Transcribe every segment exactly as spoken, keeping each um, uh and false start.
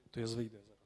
To ja wyjdę zaraz.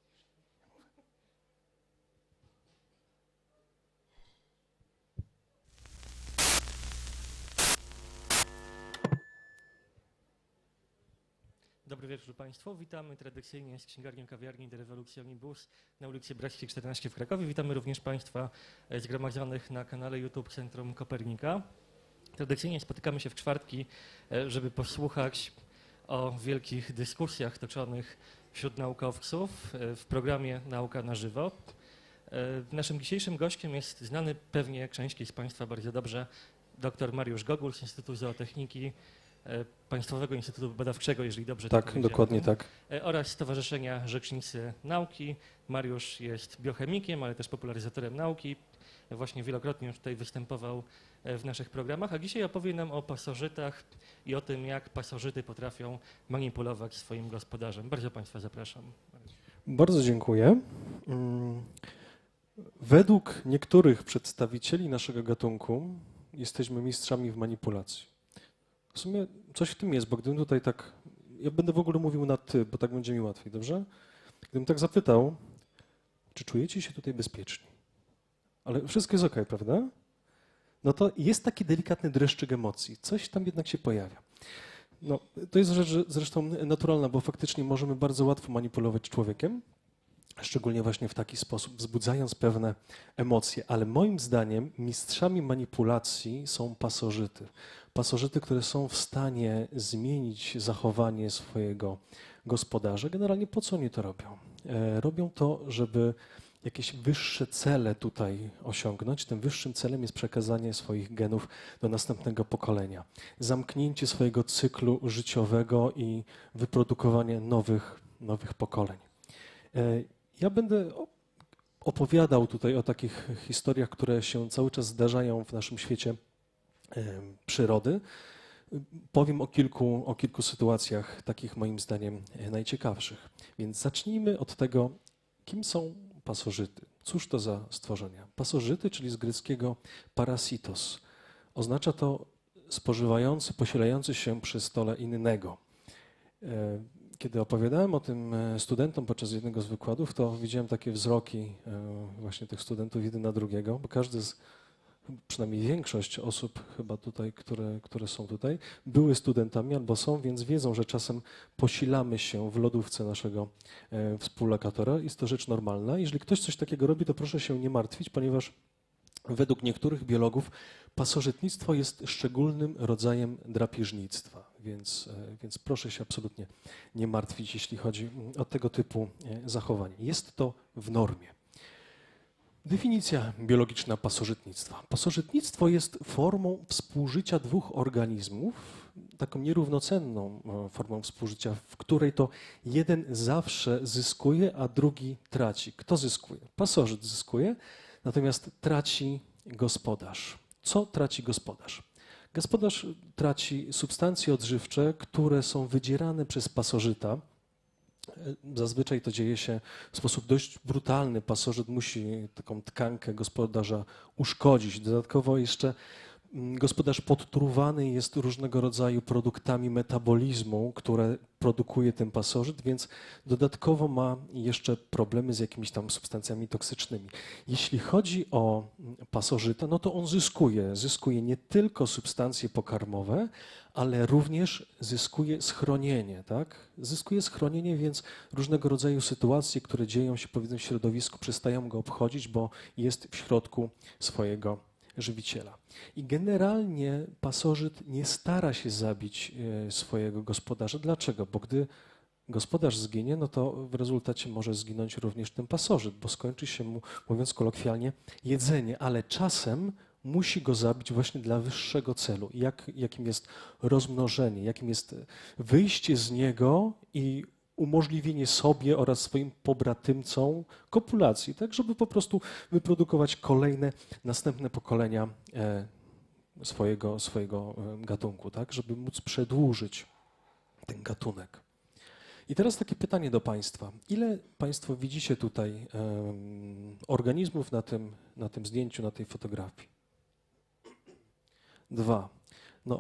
Dobry wieczór Państwu. Witamy tradycyjnie z księgarnią kawiarni De Revolutionibus na ulicy Brackiej czternaście w Krakowie. Witamy również Państwa zgromadzonych na kanale YouTube Centrum Kopernika. Tradycyjnie spotykamy się w czwartki, żeby posłuchać o wielkich dyskusjach toczonych wśród naukowców w programie Nauka na żywo. Naszym dzisiejszym gościem jest znany pewnie części z Państwa bardzo dobrze dr Mariusz Gogul z Instytutu Zootechniki, Państwowego Instytutu Badawczego, jeżeli dobrze to Tak, dokładnie tak. Oraz Stowarzyszenia Rzecznicy Nauki. Mariusz jest biochemikiem, ale też popularyzatorem nauki. Właśnie wielokrotnie już tutaj występował w naszych programach, a dzisiaj opowie nam o pasożytach i o tym, jak pasożyty potrafią manipulować swoim gospodarzem. Bardzo Państwa zapraszam. Bardzo dziękuję. Według niektórych przedstawicieli naszego gatunku jesteśmy mistrzami w manipulacji. W sumie coś w tym jest, bo gdybym tutaj tak, ja będę w ogóle mówił na ty, bo tak będzie mi łatwiej, dobrze? Gdybym tak zapytał, czy czujecie się tutaj bezpieczni? Ale wszystko jest okej, prawda? No to jest taki delikatny dreszczyk emocji, coś tam jednak się pojawia. No, to jest rzecz zresztą naturalna, bo faktycznie możemy bardzo łatwo manipulować człowiekiem, szczególnie właśnie w taki sposób, wzbudzając pewne emocje, ale moim zdaniem mistrzami manipulacji są pasożyty. Pasożyty, które są w stanie zmienić zachowanie swojego gospodarza. Generalnie po co oni to robią? E, robią to, żeby jakieś wyższe cele tutaj osiągnąć. Tym wyższym celem jest przekazanie swoich genów do następnego pokolenia. Zamknięcie swojego cyklu życiowego i wyprodukowanie nowych, nowych pokoleń. E, ja będę opowiadał tutaj o takich historiach, które się cały czas zdarzają w naszym świecie przyrody. Powiem o kilku, o kilku sytuacjach, takich moim zdaniem najciekawszych. Więc zacznijmy od tego, kim są pasożyty. Cóż to za stworzenia? Pasożyty, czyli z greckiego parasitos. Oznacza to spożywający, posielający się przy stole innego. Kiedy opowiadałem o tym studentom podczas jednego z wykładów, to widziałem takie wzroki właśnie tych studentów jeden na drugiego, bo każdy z przynajmniej większość osób chyba tutaj, które, które są tutaj, były studentami albo są, więc wiedzą, że czasem posilamy się w lodówce naszego e, współlokatora. Jest to rzecz normalna. Jeżeli ktoś coś takiego robi, to proszę się nie martwić, ponieważ według niektórych biologów pasożytnictwo jest szczególnym rodzajem drapieżnictwa, więc, e, więc proszę się absolutnie nie martwić, jeśli chodzi o tego typu e, zachowanie. Jest to w normie. Definicja biologiczna pasożytnictwa. Pasożytnictwo jest formą współżycia dwóch organizmów, taką nierównocenną formą współżycia, w której to jeden zawsze zyskuje, a drugi traci. Kto zyskuje? Pasożyt zyskuje, natomiast traci gospodarz. Co traci gospodarz? Gospodarz traci substancje odżywcze, które są wydzierane przez pasożyta. Zazwyczaj to dzieje się w sposób dość brutalny. Pasożyt musi taką tkankę gospodarza uszkodzić. Dodatkowo jeszcze gospodarz podtruwany jest różnego rodzaju produktami metabolizmu, które produkuje ten pasożyt, więc dodatkowo ma jeszcze problemy z jakimiś tam substancjami toksycznymi. Jeśli chodzi o pasożyta, no to on zyskuje. Zyskuje nie tylko substancje pokarmowe, ale również zyskuje schronienie, tak? Zyskuje schronienie, więc różnego rodzaju sytuacje, które dzieją się powiedzmy w środowisku, przestają go obchodzić, bo jest w środku swojego żywiciela. I generalnie pasożyt nie stara się zabić swojego gospodarza. Dlaczego? Bo gdy gospodarz zginie, no to w rezultacie może zginąć również ten pasożyt, bo skończy się mu, mówiąc kolokwialnie, jedzenie, ale czasem musi go zabić właśnie dla wyższego celu, jak, jakim jest rozmnożenie, jakim jest wyjście z niego i umożliwienie sobie oraz swoim pobratymcom kopulacji, tak żeby po prostu wyprodukować kolejne, następne pokolenia swojego, swojego gatunku, tak, żeby móc przedłużyć ten gatunek. I teraz takie pytanie do Państwa. Ile Państwo widzicie tutaj um, organizmów na tym, na tym zdjęciu, na tej fotografii? Dwa. No,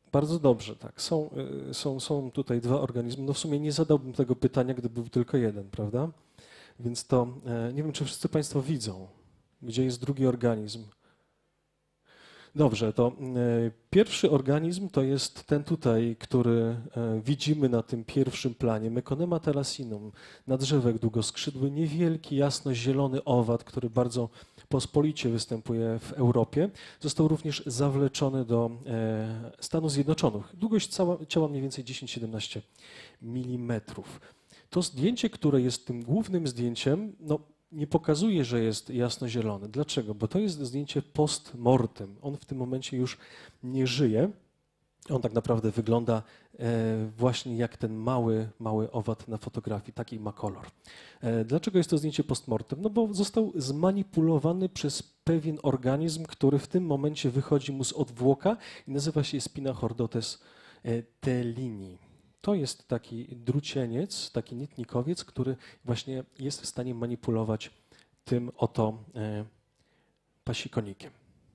Bardzo dobrze, tak. Są, y, są, są tutaj dwa organizmy. No w sumie nie zadałbym tego pytania, gdyby był tylko jeden, prawda? Więc to, e, nie wiem, czy wszyscy Państwo widzą, gdzie jest drugi organizm. Dobrze, to e, pierwszy organizm to jest ten tutaj, który e, widzimy na tym pierwszym planie. Meconema thalasinum, nadrzewek długoskrzydły, niewielki, jasno-zielony owad, który bardzo pospolicie występuje w Europie. Został również zawleczony do e, Stanów Zjednoczonych. Długość cała, ciała mniej więcej dziesięć do siedemnastu milimetrów. To zdjęcie, które jest tym głównym zdjęciem, no, nie pokazuje, że jest jasnozielony. Dlaczego? Bo to jest zdjęcie post mortem. On w tym momencie już nie żyje. On tak naprawdę wygląda e, właśnie jak ten mały, mały owad na fotografii. Taki ma kolor. E, dlaczego jest to zdjęcie post mortem? No bo został zmanipulowany przez pewien organizm, który w tym momencie wychodzi mu z odwłoka i nazywa się Spinachordotes e, tellini. To jest taki drucieniec, taki nitnikowiec, który właśnie jest w stanie manipulować tym oto e, pasikonikiem.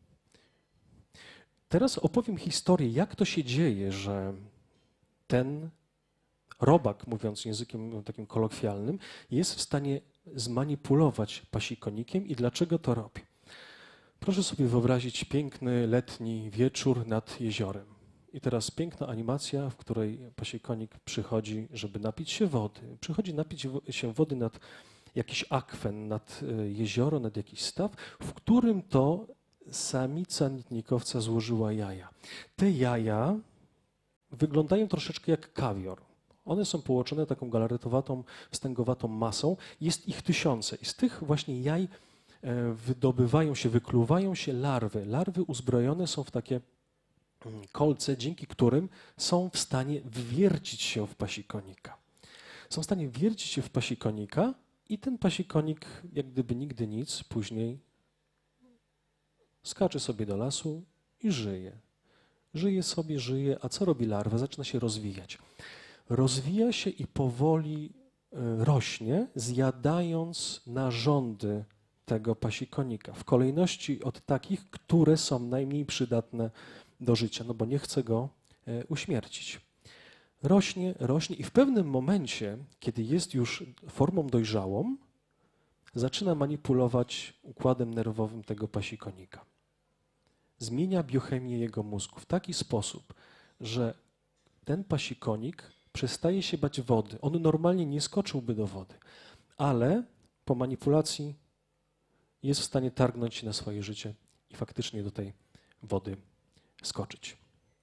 Teraz opowiem historię, jak to się dzieje, że ten robak, mówiąc językiem takim kolokwialnym, jest w stanie zmanipulować pasikonikiem i dlaczego to robi. Proszę sobie wyobrazić piękny letni wieczór nad jeziorem. I teraz piękna animacja, w której pasikonik przychodzi, żeby napić się wody. Przychodzi napić się wody nad jakiś akwen, nad jezioro, nad jakiś staw, w którym to samica nitnikowca złożyła jaja. Te jaja wyglądają troszeczkę jak kawior. One są połączone taką galaretowatą, wstęgowatą masą. Jest ich tysiące i z tych właśnie jaj wydobywają się, wykluwają się larwy. Larwy uzbrojone są w takie kolce, dzięki którym są w stanie wwiercić się w pasikonika. Są w stanie wwiercić się w pasikonika i ten pasikonik, jak gdyby nigdy nic, później skacze sobie do lasu i żyje. Żyje sobie, żyje, a co robi larwa? Zaczyna się rozwijać. Rozwija się i powoli rośnie, zjadając narządy tego pasikonika w kolejności od takich, które są najmniej przydatne do życia, no bo nie chce go e, uśmiercić. Rośnie, rośnie i w pewnym momencie, kiedy jest już formą dojrzałą, zaczyna manipulować układem nerwowym tego pasikonika. Zmienia biochemię jego mózgu w taki sposób, że ten pasikonik przestaje się bać wody. On normalnie nie skoczyłby do wody, ale po manipulacji jest w stanie targnąć się na swoje życie i faktycznie do tej wody skoczyć.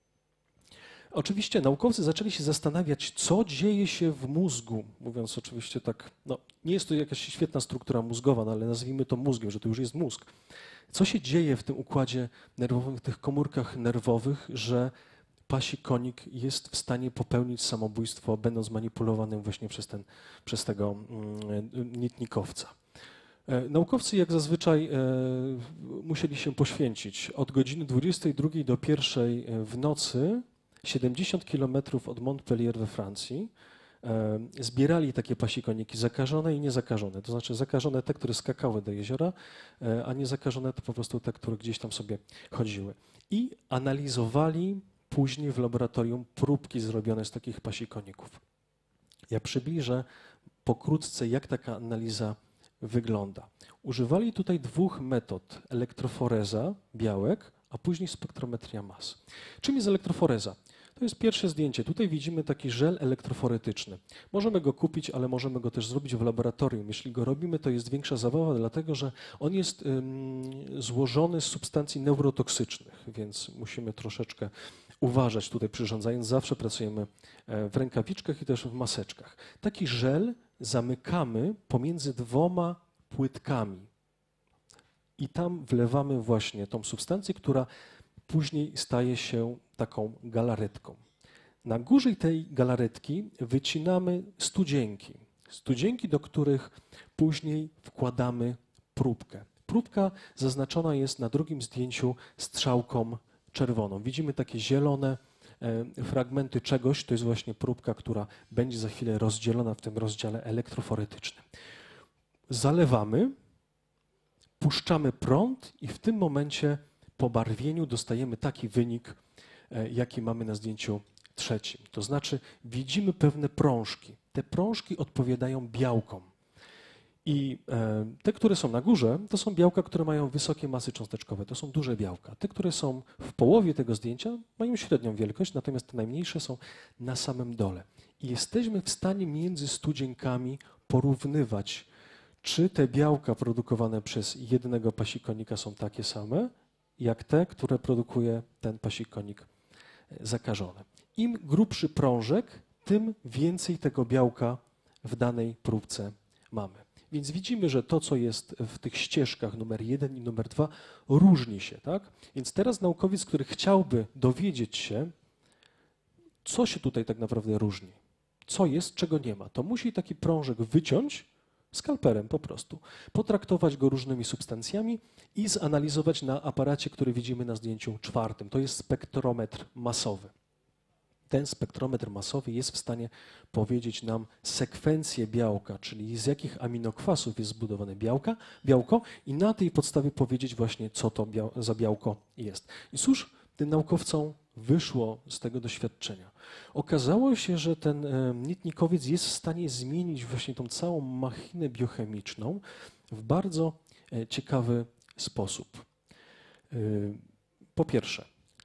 Oczywiście naukowcy zaczęli się zastanawiać, co dzieje się w mózgu, mówiąc oczywiście tak, no nie jest to jakaś świetna struktura mózgowa, no ale nazwijmy to mózgiem, że to już jest mózg. Co się dzieje w tym układzie nerwowym, w tych komórkach nerwowych, że pasikonik jest w stanie popełnić samobójstwo, będąc manipulowanym właśnie przez, ten, przez tego mm, nitnikowca. Naukowcy, jak zazwyczaj, musieli się poświęcić. Od godziny dwudziestej drugiej do pierwszej w nocy, siedemdziesiąt kilometrów od Montpellier we Francji, zbierali takie pasikoniki zakażone i niezakażone. To znaczy zakażone te, które skakały do jeziora, a niezakażone to po prostu te, które gdzieś tam sobie chodziły. I analizowali później w laboratorium próbki zrobione z takich pasikoników. Ja przybliżę pokrótce, jak taka analiza wygląda. Używali tutaj dwóch metod, elektroforeza białek, a później spektrometria mas. Czym jest elektroforeza? To jest pierwsze zdjęcie. Tutaj widzimy taki żel elektroforetyczny. Możemy go kupić, ale możemy go też zrobić w laboratorium. Jeśli go robimy, to jest większa zabawa, dlatego że on jest ym, złożony z substancji neurotoksycznych, więc musimy troszeczkę uważać tutaj przyrządzając. Zawsze pracujemy w rękawiczkach i też w maseczkach. Taki żel zamykamy pomiędzy dwoma płytkami i tam wlewamy właśnie tą substancję, która później staje się taką galaretką. Na górze tej galaretki wycinamy studzienki. Studzienki, do których później wkładamy próbkę. Próbka zaznaczona jest na drugim zdjęciu strzałką czerwoną. Widzimy takie zielone fragmenty czegoś, to jest właśnie próbka, która będzie za chwilę rozdzielona w tym rozdziale elektroforetycznym. Zalewamy, puszczamy prąd i w tym momencie po barwieniu dostajemy taki wynik, jaki mamy na zdjęciu trzecim. To znaczy widzimy pewne prążki. Te prążki odpowiadają białkom. I te, które są na górze, to są białka, które mają wysokie masy cząsteczkowe. To są duże białka. Te, które są w połowie tego zdjęcia, mają średnią wielkość, natomiast te najmniejsze są na samym dole. I jesteśmy w stanie między studzienkami porównywać, czy te białka produkowane przez jednego pasikonika są takie same, jak te, które produkuje ten pasikonik zakażony. Im grubszy prążek, tym więcej tego białka w danej próbce mamy. Więc widzimy, że to, co jest w tych ścieżkach numer jeden i numer dwa, różni się. Tak? Więc teraz naukowiec, który chciałby dowiedzieć się, co się tutaj tak naprawdę różni, co jest, czego nie ma, to musi taki prążek wyciąć skalperem po prostu, potraktować go różnymi substancjami i zanalizować na aparacie, który widzimy na zdjęciu czwartym. To jest spektrometr masowy. Ten spektrometr masowy jest w stanie powiedzieć nam sekwencję białka, czyli z jakich aminokwasów jest zbudowane białka, białko i na tej podstawie powiedzieć właśnie, co to biał, za białko jest. I cóż tym naukowcom wyszło z tego doświadczenia? Okazało się, że ten nitnikowiec jest w stanie zmienić właśnie tą całą machinę biochemiczną w bardzo ciekawy sposób. Po pierwsze,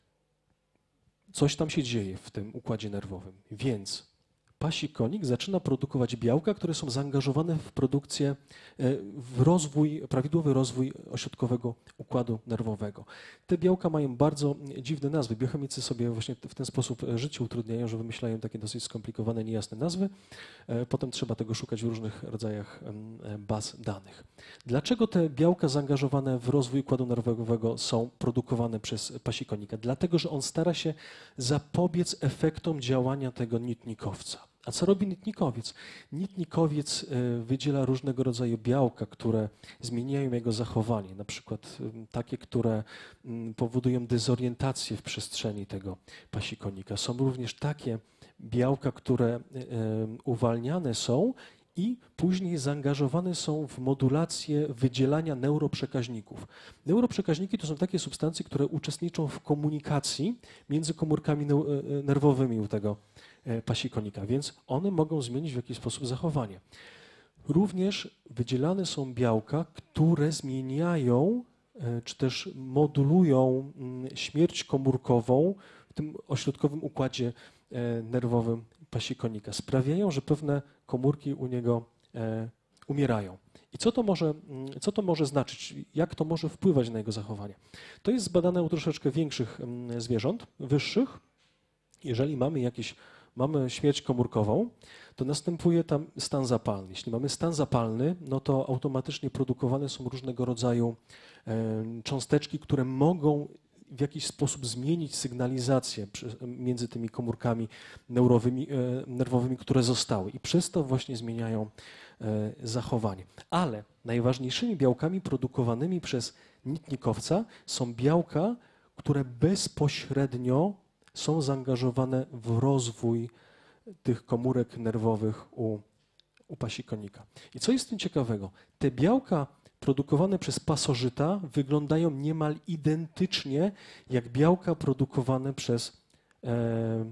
coś tam się dzieje w tym układzie nerwowym, więc pasikonik zaczyna produkować białka, które są zaangażowane w produkcję, w rozwój, prawidłowy rozwój ośrodkowego układu nerwowego. Te białka mają bardzo dziwne nazwy. Biochemicy sobie właśnie w ten sposób życie utrudniają, że wymyślają takie dosyć skomplikowane, niejasne nazwy. Potem trzeba tego szukać w różnych rodzajach baz danych. Dlaczego te białka zaangażowane w rozwój układu nerwowego są produkowane przez pasikonika? Dlatego, że on stara się zapobiec efektom działania tego nitnikowca. A co robi nitnikowiec? Nitnikowiec wydziela różnego rodzaju białka, które zmieniają jego zachowanie, na przykład takie, które powodują dezorientację w przestrzeni tego pasikonika. Są również takie białka, które uwalniane są i później zaangażowane są w modulację wydzielania neuroprzekaźników. Neuroprzekaźniki to są takie substancje, które uczestniczą w komunikacji między komórkami nerwowymi u tego pasikonika, więc one mogą zmienić w jakiś sposób zachowanie. Również wydzielane są białka, które zmieniają czy też modulują śmierć komórkową w tym ośrodkowym układzie nerwowym pasikonika. Sprawiają, że pewne komórki u niego umierają. I co to może, co to może znaczyć? Jak to może wpływać na jego zachowanie? To jest zbadane u troszeczkę większych zwierząt, wyższych. Jeżeli mamy jakieś mamy śmierć komórkową, to następuje tam stan zapalny. Jeśli mamy stan zapalny, no to automatycznie produkowane są różnego rodzaju cząsteczki, które mogą w jakiś sposób zmienić sygnalizację między tymi komórkami neurowymi, nerwowymi, które zostały i przez to właśnie zmieniają zachowanie. Ale najważniejszymi białkami produkowanymi przez nitnikowca są białka, które bezpośrednio są zaangażowane w rozwój tych komórek nerwowych u, u pasikonika. I co jest w tym ciekawego? Te białka produkowane przez pasożyta wyglądają niemal identycznie jak białka produkowane przez, e,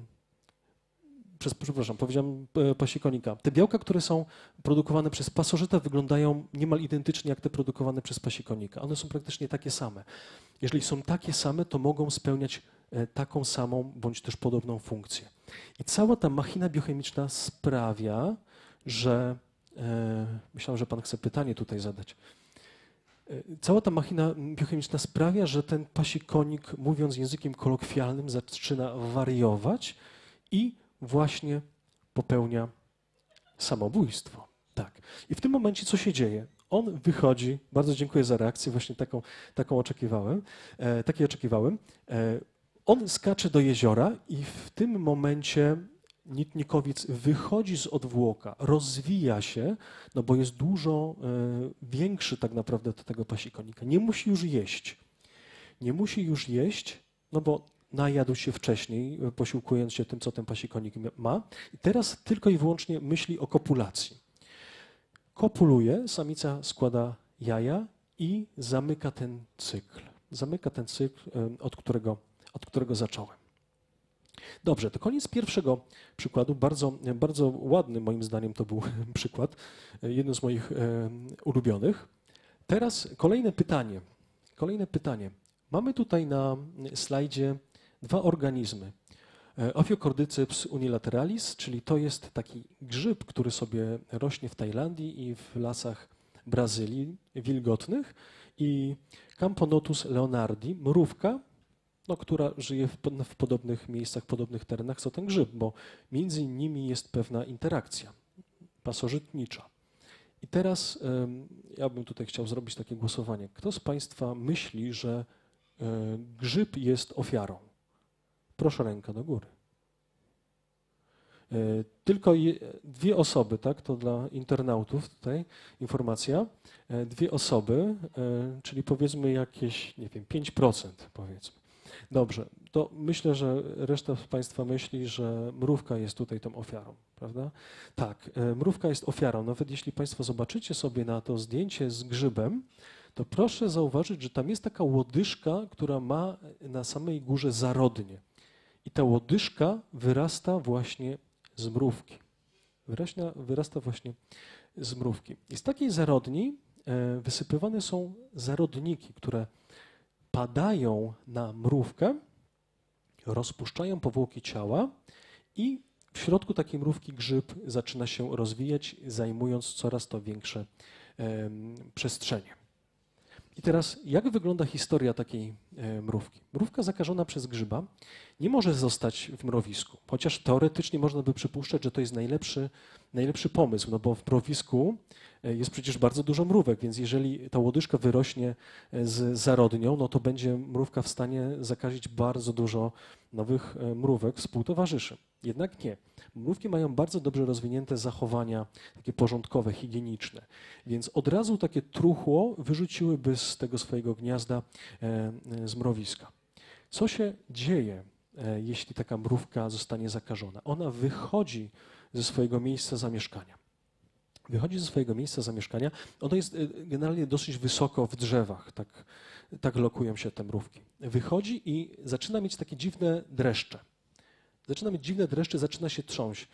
przez przepraszam, powiedziałem e, pasikonika. Te białka, które są produkowane przez pasożyta, wyglądają niemal identycznie jak te produkowane przez pasikonika. One są praktycznie takie same. Jeżeli są takie same, to mogą spełniać e, taką samą bądź też podobną funkcję. I cała ta machina biochemiczna sprawia, że e, myślałem, że pan chce pytanie tutaj zadać. Cała ta machina biochemiczna sprawia, że ten pasikonik, mówiąc językiem kolokwialnym, zaczyna wariować i właśnie popełnia samobójstwo. Tak. I w tym momencie co się dzieje? On wychodzi, bardzo dziękuję za reakcję, właśnie taką, taką oczekiwałem, e, takiej oczekiwałem. E, on skacze do jeziora i w tym momencie nitnikowiec wychodzi z odwłoka, rozwija się, no bo jest dużo y, większy tak naprawdę od tego pasikonika. Nie musi już jeść. Nie musi już jeść, no bo najadł się wcześniej, posiłkując się tym, co ten pasikonik ma. I teraz tylko i wyłącznie myśli o kopulacji. Kopuluje, samica składa jaja i zamyka ten cykl. Zamyka ten cykl, y, od którego, od którego zacząłem. Dobrze, to koniec pierwszego przykładu. Bardzo, bardzo ładny moim zdaniem to był przykład, jeden z moich e, ulubionych. Teraz kolejne pytanie. Kolejne pytanie. Mamy tutaj na slajdzie dwa organizmy. Ophiocordyceps unilateralis, czyli to jest taki grzyb, który sobie rośnie w Tajlandii i w lasach Brazylii wilgotnych, i Camponotus leonardi, mrówka, no, która żyje w, w podobnych miejscach, podobnych terenach co ten grzyb, bo między nimi jest pewna interakcja pasożytnicza. I teraz um, ja bym tutaj chciał zrobić takie głosowanie. Kto z Państwa myśli, że y, grzyb jest ofiarą? Proszę rękę do góry. Y, tylko je, dwie osoby, tak? To dla internautów tutaj informacja. Y, dwie osoby, y, czyli powiedzmy jakieś, nie wiem, pięć procent powiedzmy. Dobrze, to myślę, że reszta z Państwa myśli, że mrówka jest tutaj tą ofiarą, prawda? Tak, mrówka jest ofiarą. Nawet jeśli Państwo zobaczycie sobie na to zdjęcie z grzybem, to proszę zauważyć, że tam jest taka łodyżka, która ma na samej górze zarodnie. I ta łodyżka wyrasta właśnie z mrówki. Wyrasta, wyrasta właśnie z mrówki. I z takiej zarodni wysypywane są zarodniki, które padają na mrówkę, rozpuszczają powłoki ciała i w środku takiej mrówki grzyb zaczyna się rozwijać, zajmując coraz to większe um, przestrzenie. I teraz, jak wygląda historia takiej e, mrówki? Mrówka zakażona przez grzyba nie może zostać w mrowisku, chociaż teoretycznie można by przypuszczać, że to jest najlepszy, najlepszy pomysł, no bo w mrowisku jest przecież bardzo dużo mrówek, więc jeżeli ta łodyżka wyrośnie z zarodnią, no to będzie mrówka w stanie zakazić bardzo dużo nowych mrówek, współtowarzyszy. Jednak nie. Mrówki mają bardzo dobrze rozwinięte zachowania takie porządkowe, higieniczne, więc od razu takie truchło wyrzuciłyby z tego swojego gniazda z mrowiska. Co się dzieje, jeśli taka mrówka zostanie zakażona? Ona wychodzi ze swojego miejsca zamieszkania. Wychodzi ze swojego miejsca zamieszkania. Ono jest generalnie dosyć wysoko w drzewach, tak, tak lokują się te mrówki. Wychodzi i zaczyna mieć takie dziwne dreszcze. Zaczyna mieć dziwne dreszcze, zaczyna się trząść,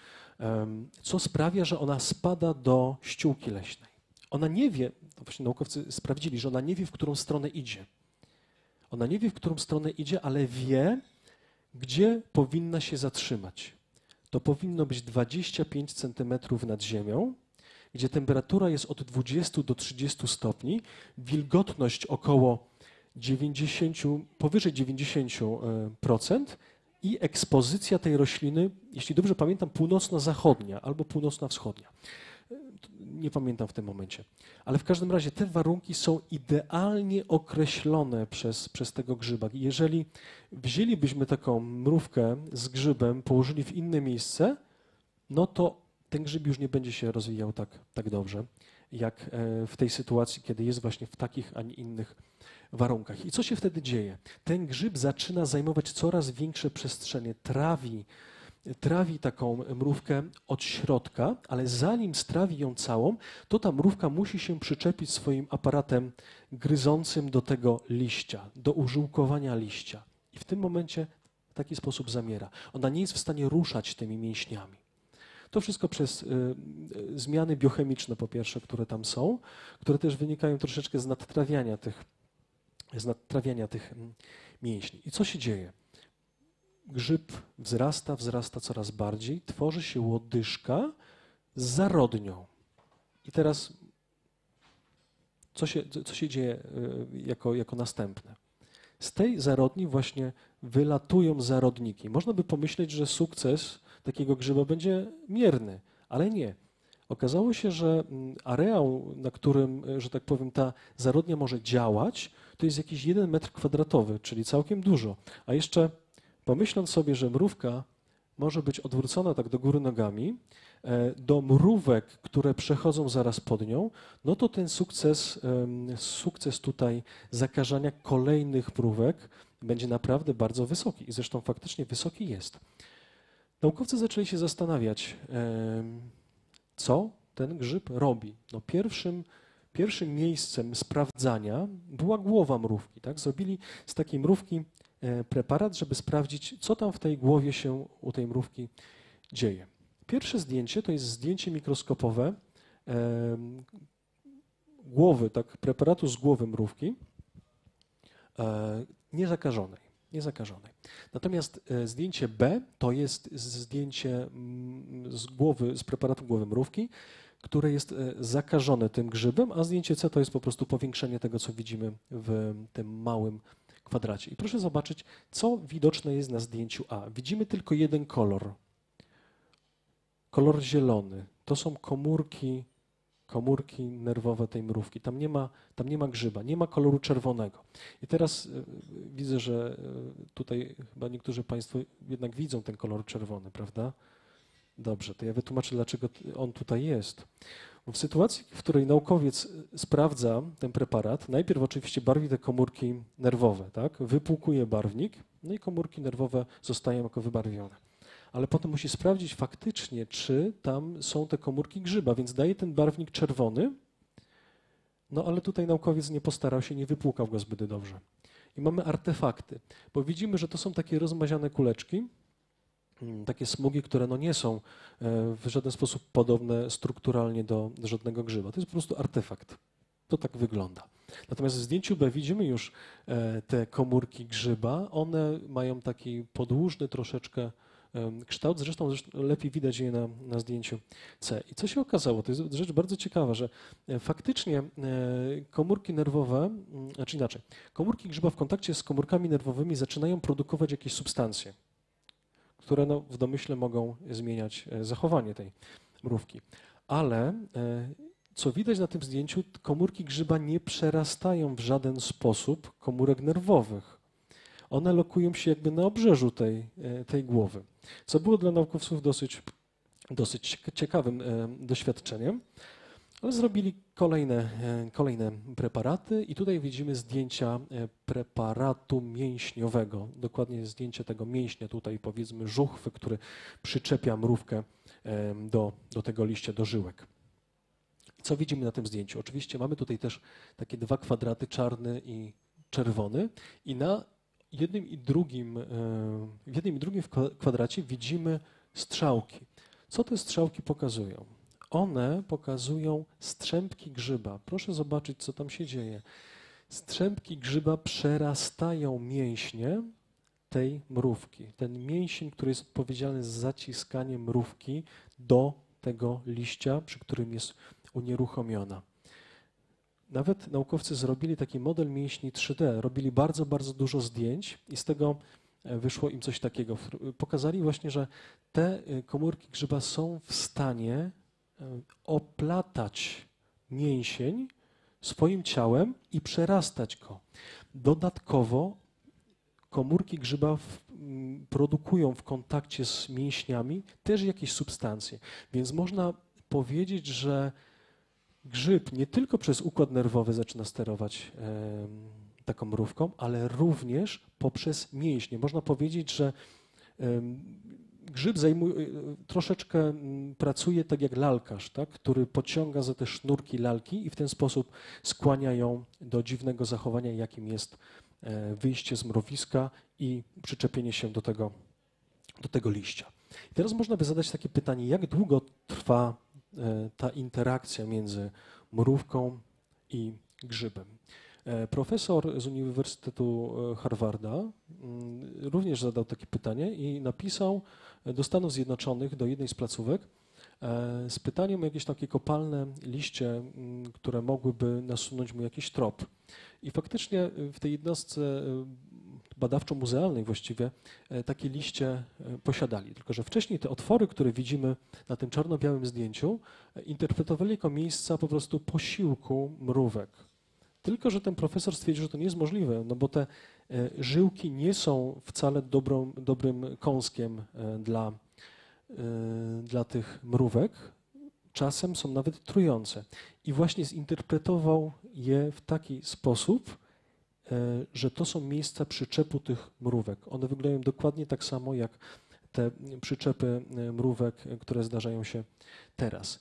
co sprawia, że ona spada do ściółki leśnej. Ona nie wie, to właśnie naukowcy sprawdzili, że ona nie wie, w którą stronę idzie. Ona nie wie, w którą stronę idzie, ale wie, gdzie powinna się zatrzymać. To powinno być dwadzieścia pięć centymetrów nad ziemią, gdzie temperatura jest od dwudziestu do trzydziestu stopni, wilgotność około dziewięćdziesiąt, powyżej dziewięćdziesięciu procent i ekspozycja tej rośliny, jeśli dobrze pamiętam, północno-zachodnia albo północno-wschodnia. Nie pamiętam w tym momencie. Ale w każdym razie te warunki są idealnie określone przez, przez tego grzyba. Jeżeli wzięlibyśmy taką mrówkę z grzybem, położyli w inne miejsce, no to ten grzyb już nie będzie się rozwijał tak, tak dobrze, jak w tej sytuacji, kiedy jest właśnie w takich, a nie innych warunkach. I co się wtedy dzieje? Ten grzyb zaczyna zajmować coraz większe przestrzenie, trawi, trawi taką mrówkę od środka, ale zanim strawi ją całą, to ta mrówka musi się przyczepić swoim aparatem gryzącym do tego liścia, do użyłkowania liścia. I w tym momencie w taki sposób zamiera. Ona nie jest w stanie ruszać tymi mięśniami. To wszystko przez y, y, zmiany biochemiczne, po pierwsze, które tam są, które też wynikają troszeczkę z nadtrawiania tych, z nadtrawiania tych mięśni. I co się dzieje? Grzyb wzrasta, wzrasta coraz bardziej, tworzy się łodyżka z zarodnią. I teraz co się, co się dzieje y, jako, jako następne? Z tej zarodni właśnie wylatują zarodniki. Można by pomyśleć, że sukces takiego grzyba będzie mierny, ale nie. Okazało się, że areał, na którym, że tak powiem, ta zarodnia może działać, to jest jakiś jeden metr kwadratowy, czyli całkiem dużo. A jeszcze pomyśląc sobie, że mrówka może być odwrócona tak do góry nogami, do mrówek, które przechodzą zaraz pod nią, no to ten sukces, sukces tutaj zakażania kolejnych mrówek będzie naprawdę bardzo wysoki. I zresztą faktycznie wysoki jest. Naukowcy zaczęli się zastanawiać, co ten grzyb robi. No pierwszym, pierwszym miejscem sprawdzania była głowa mrówki. Tak? Zrobili z takiej mrówki preparat, żeby sprawdzić, co tam w tej głowie się u tej mrówki dzieje. Pierwsze zdjęcie to jest zdjęcie mikroskopowe głowy, tak, preparatu z głowy mrówki niezakażonej. niezakażonej. Natomiast zdjęcie B to jest zdjęcie z głowy, z preparatu głowy mrówki, które jest zakażone tym grzybem, a zdjęcie C to jest po prostu powiększenie tego, co widzimy w tym małym kwadracie. I proszę zobaczyć, co widoczne jest na zdjęciu A. Widzimy tylko jeden kolor. Kolor zielony. To są komórki, komórki nerwowe tej mrówki. Tam nie ma, tam nie ma grzyba, nie ma koloru czerwonego. I teraz y, widzę, że y, tutaj chyba niektórzy Państwo jednak widzą ten kolor czerwony, prawda? Dobrze, to ja wytłumaczę, dlaczego on tutaj jest. Bo w sytuacji, w której naukowiec sprawdza ten preparat, najpierw oczywiście barwi te komórki nerwowe, tak? Wypłukuje barwnik, no i komórki nerwowe zostają jako wybarwione. Ale potem musi sprawdzić faktycznie, czy tam są te komórki grzyba, więc daje ten barwnik czerwony, no ale tutaj naukowiec nie postarał się, nie wypłukał go zbyt dobrze. I mamy artefakty, bo widzimy, że to są takie rozmaziane kuleczki, takie smugi, które no nie są w żaden sposób podobne strukturalnie do, do żadnego grzyba. To jest po prostu artefakt. To tak wygląda. Natomiast w zdjęciu B widzimy już te komórki grzyba. One mają taki podłużny troszeczkę kształt, zresztą, zresztą lepiej widać je na, na zdjęciu C. I co się okazało? To jest rzecz bardzo ciekawa, że faktycznie komórki nerwowe, znaczy inaczej, komórki grzyba w kontakcie z komórkami nerwowymi zaczynają produkować jakieś substancje, które no, w domyśle mogą zmieniać zachowanie tej mrówki. Ale co widać na tym zdjęciu, komórki grzyba nie przerastają w żaden sposób komórek nerwowych. One lokują się jakby na obrzeżu tej, tej głowy, co było dla naukowców dosyć, dosyć ciekawym doświadczeniem. Ale zrobili kolejne, kolejne preparaty i tutaj widzimy zdjęcia preparatu mięśniowego, dokładnie zdjęcie tego mięśnia, tutaj powiedzmy żuchwy, który przyczepia mrówkę do, do tego liścia, do żyłek. Co widzimy na tym zdjęciu? Oczywiście mamy tutaj też takie dwa kwadraty, czarny i czerwony i na jednym i drugim, w jednym i drugim kwadracie widzimy strzałki. Co te strzałki pokazują? One pokazują strzępki grzyba. Proszę zobaczyć, co tam się dzieje. Strzępki grzyba przerastają mięśnie tej mrówki. Ten mięsień, który jest odpowiedzialny za zaciskanie mrówki do tego liścia, przy którym jest unieruchomiona. Nawet naukowcy zrobili taki model mięśni trzy D. Robili bardzo, bardzo dużo zdjęć i z tego wyszło im coś takiego. Pokazali właśnie, że te komórki grzyba są w stanie oplatać mięsień swoim ciałem i przerastać go. Dodatkowo komórki grzyba w, m, produkują w kontakcie z mięśniami też jakieś substancje. Więc można powiedzieć, że grzyb nie tylko przez układ nerwowy zaczyna sterować e, taką mrówką, ale również poprzez mięśnie. Można powiedzieć, że e, grzyb zajmuje, troszeczkę pracuje tak jak lalkarz, tak, który pociąga za te sznurki lalki i w ten sposób skłania ją do dziwnego zachowania, jakim jest wyjście z mrowiska i przyczepienie się do tego, do tego liścia. I teraz można by zadać takie pytanie, jak długo trwa ta interakcja między mrówką i grzybem. Profesor z Uniwersytetu Harvarda również zadał takie pytanie i napisał do Stanów Zjednoczonych, do jednej z placówek, z pytaniem o jakieś takie kopalne liście, które mogłyby nasunąć mu jakiś trop. I faktycznie w tej jednostce badawczo-muzealnej właściwie takie liście posiadali. Tylko że wcześniej te otwory, które widzimy na tym czarno-białym zdjęciu, interpretowali jako miejsca po prostu posiłku mrówek. Tylko że ten profesor stwierdził, że to nie jest możliwe, no bo te żyłki nie są wcale dobrą, dobrym kąskiem dla, dla tych mrówek. Czasem są nawet trujące. I właśnie zinterpretował je w taki sposób, że to są miejsca przyczepu tych mrówek. One wyglądają dokładnie tak samo jak te przyczepy mrówek, które zdarzają się teraz.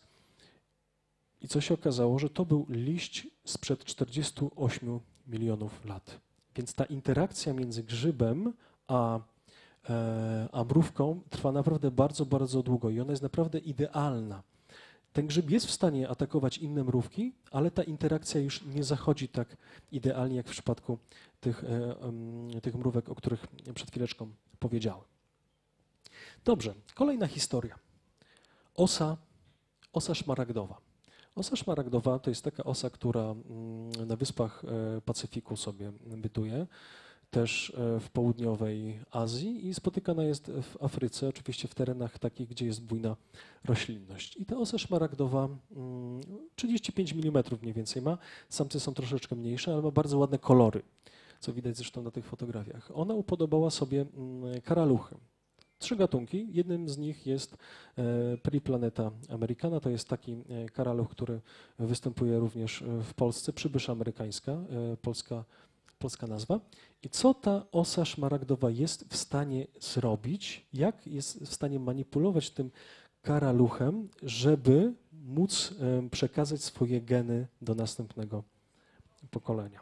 I co się okazało, że to był liść sprzed czterdziestu ośmiu milionów lat. Więc ta interakcja między grzybem a, e, a mrówką trwa naprawdę bardzo, bardzo długo i ona jest naprawdę idealna. Ten grzyb jest w stanie atakować inne mrówki, ale ta interakcja już nie zachodzi tak idealnie jak w przypadku tych, e, em, tych mrówek, o których przed chwileczką powiedziałem. Dobrze, kolejna historia. Osa, osa szmaragdowa. Osa szmaragdowa to jest taka osa, która mm, na wyspach e, Pacyfiku sobie bytuje, też e, w południowej Azji i spotykana jest w Afryce, oczywiście w terenach takich, gdzie jest bujna roślinność. I ta osa szmaragdowa mm, trzydzieści pięć milimetrów mniej więcej ma, samce są troszeczkę mniejsze, ale ma bardzo ładne kolory, co widać zresztą na tych fotografiach. Ona upodobała sobie mm, karaluchy. Trzy gatunki. Jednym z nich jest e, Periplaneta americana. To jest taki e, karaluch, który występuje również w Polsce. Przybysz amerykańska, e, polska, polska nazwa. I co ta osa szmaragdowa jest w stanie zrobić? Jak jest w stanie manipulować tym karaluchem, żeby móc e, przekazać swoje geny do następnego pokolenia?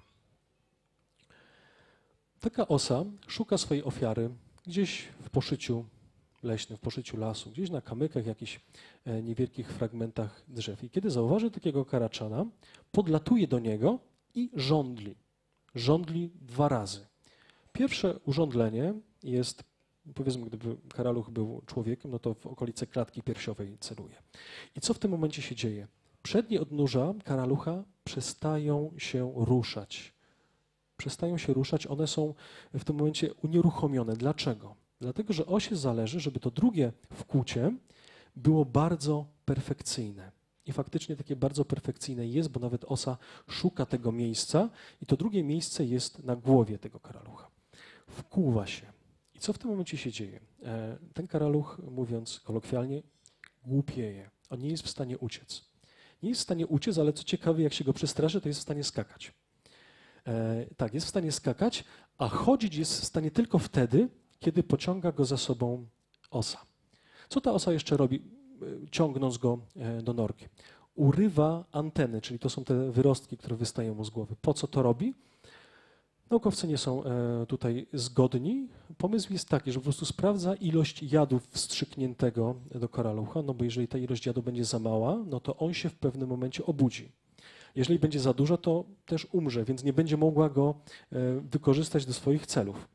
Taka osa szuka swojej ofiary gdzieś w poszyciu leśnym, w poszyciu lasu, gdzieś na kamykach, jakichś e, niewielkich fragmentach drzew. I kiedy zauważy takiego karaczana, podlatuje do niego i żądli. Żądli dwa razy. Pierwsze urządlenie jest, powiedzmy, gdyby karaluch był człowiekiem, no to w okolice klatki piersiowej celuje. I co w tym momencie się dzieje? Przednie odnóża karalucha przestają się ruszać. Przestają się ruszać, one są w tym momencie unieruchomione. Dlaczego? Dlatego, że osie zależy, żeby to drugie wkłucie było bardzo perfekcyjne. I faktycznie takie bardzo perfekcyjne jest, bo nawet osa szuka tego miejsca i to drugie miejsce jest na głowie tego karalucha. Wkuwa się. I co w tym momencie się dzieje? Ten karaluch, mówiąc kolokwialnie, głupieje. On nie jest w stanie uciec. Nie jest w stanie uciec, ale co ciekawe, jak się go przestraszy, to jest w stanie skakać. E, tak, jest w stanie skakać, a chodzić jest w stanie tylko wtedy, kiedy pociąga go za sobą osa. Co ta osa jeszcze robi, ciągnąc go do norki? Urywa anteny, czyli to są te wyrostki, które wystają mu z głowy. Po co to robi? Naukowcy nie są tutaj zgodni. Pomysł jest taki, że po prostu sprawdza ilość jadu wstrzykniętego do karalucha, no bo jeżeli ta ilość jadu będzie za mała, no to on się w pewnym momencie obudzi. Jeżeli będzie za dużo, to też umrze, więc nie będzie mogła go wykorzystać do swoich celów.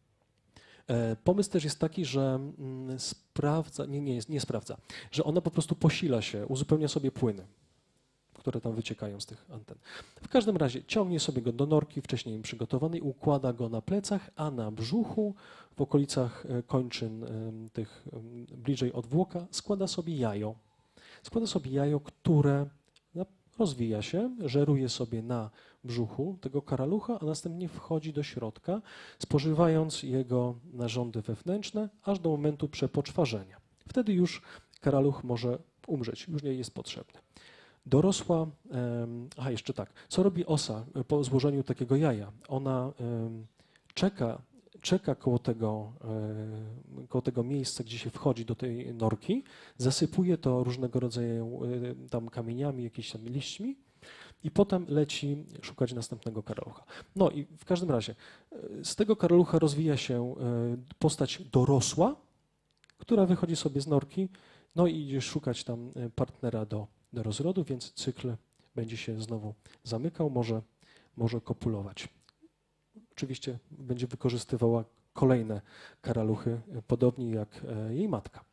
Pomysł też jest taki, że sprawdza, nie, nie, nie sprawdza, że ona po prostu posila się, uzupełnia sobie płyny, które tam wyciekają z tych anten. W każdym razie ciągnie sobie go do norki wcześniej przygotowanej, układa go na plecach, a na brzuchu, w okolicach kończyn tych bliżej odwłoka, składa sobie jajo. Składa sobie jajo, które rozwija się, żeruje sobie na brzuchu tego karalucha, a następnie wchodzi do środka, spożywając jego narządy wewnętrzne, aż do momentu przepoczwarzenia. Wtedy już karaluch może umrzeć, już nie jest potrzebny. Dorosła, a jeszcze tak, co robi osa po złożeniu takiego jaja? Ona czeka, czeka koło tego, koło tego miejsca, gdzie się wchodzi do tej norki, zasypuje to różnego rodzaju tam kamieniami, jakimiś tam liśćmi i potem leci szukać następnego karalucha. No i w każdym razie z tego karalucha rozwija się postać dorosła, która wychodzi sobie z norki, no i idzie szukać tam partnera do, do rozrodu, więc cykl będzie się znowu zamykał, może, może kopulować. Oczywiście będzie wykorzystywała kolejne karaluchy, podobnie jak jej matka.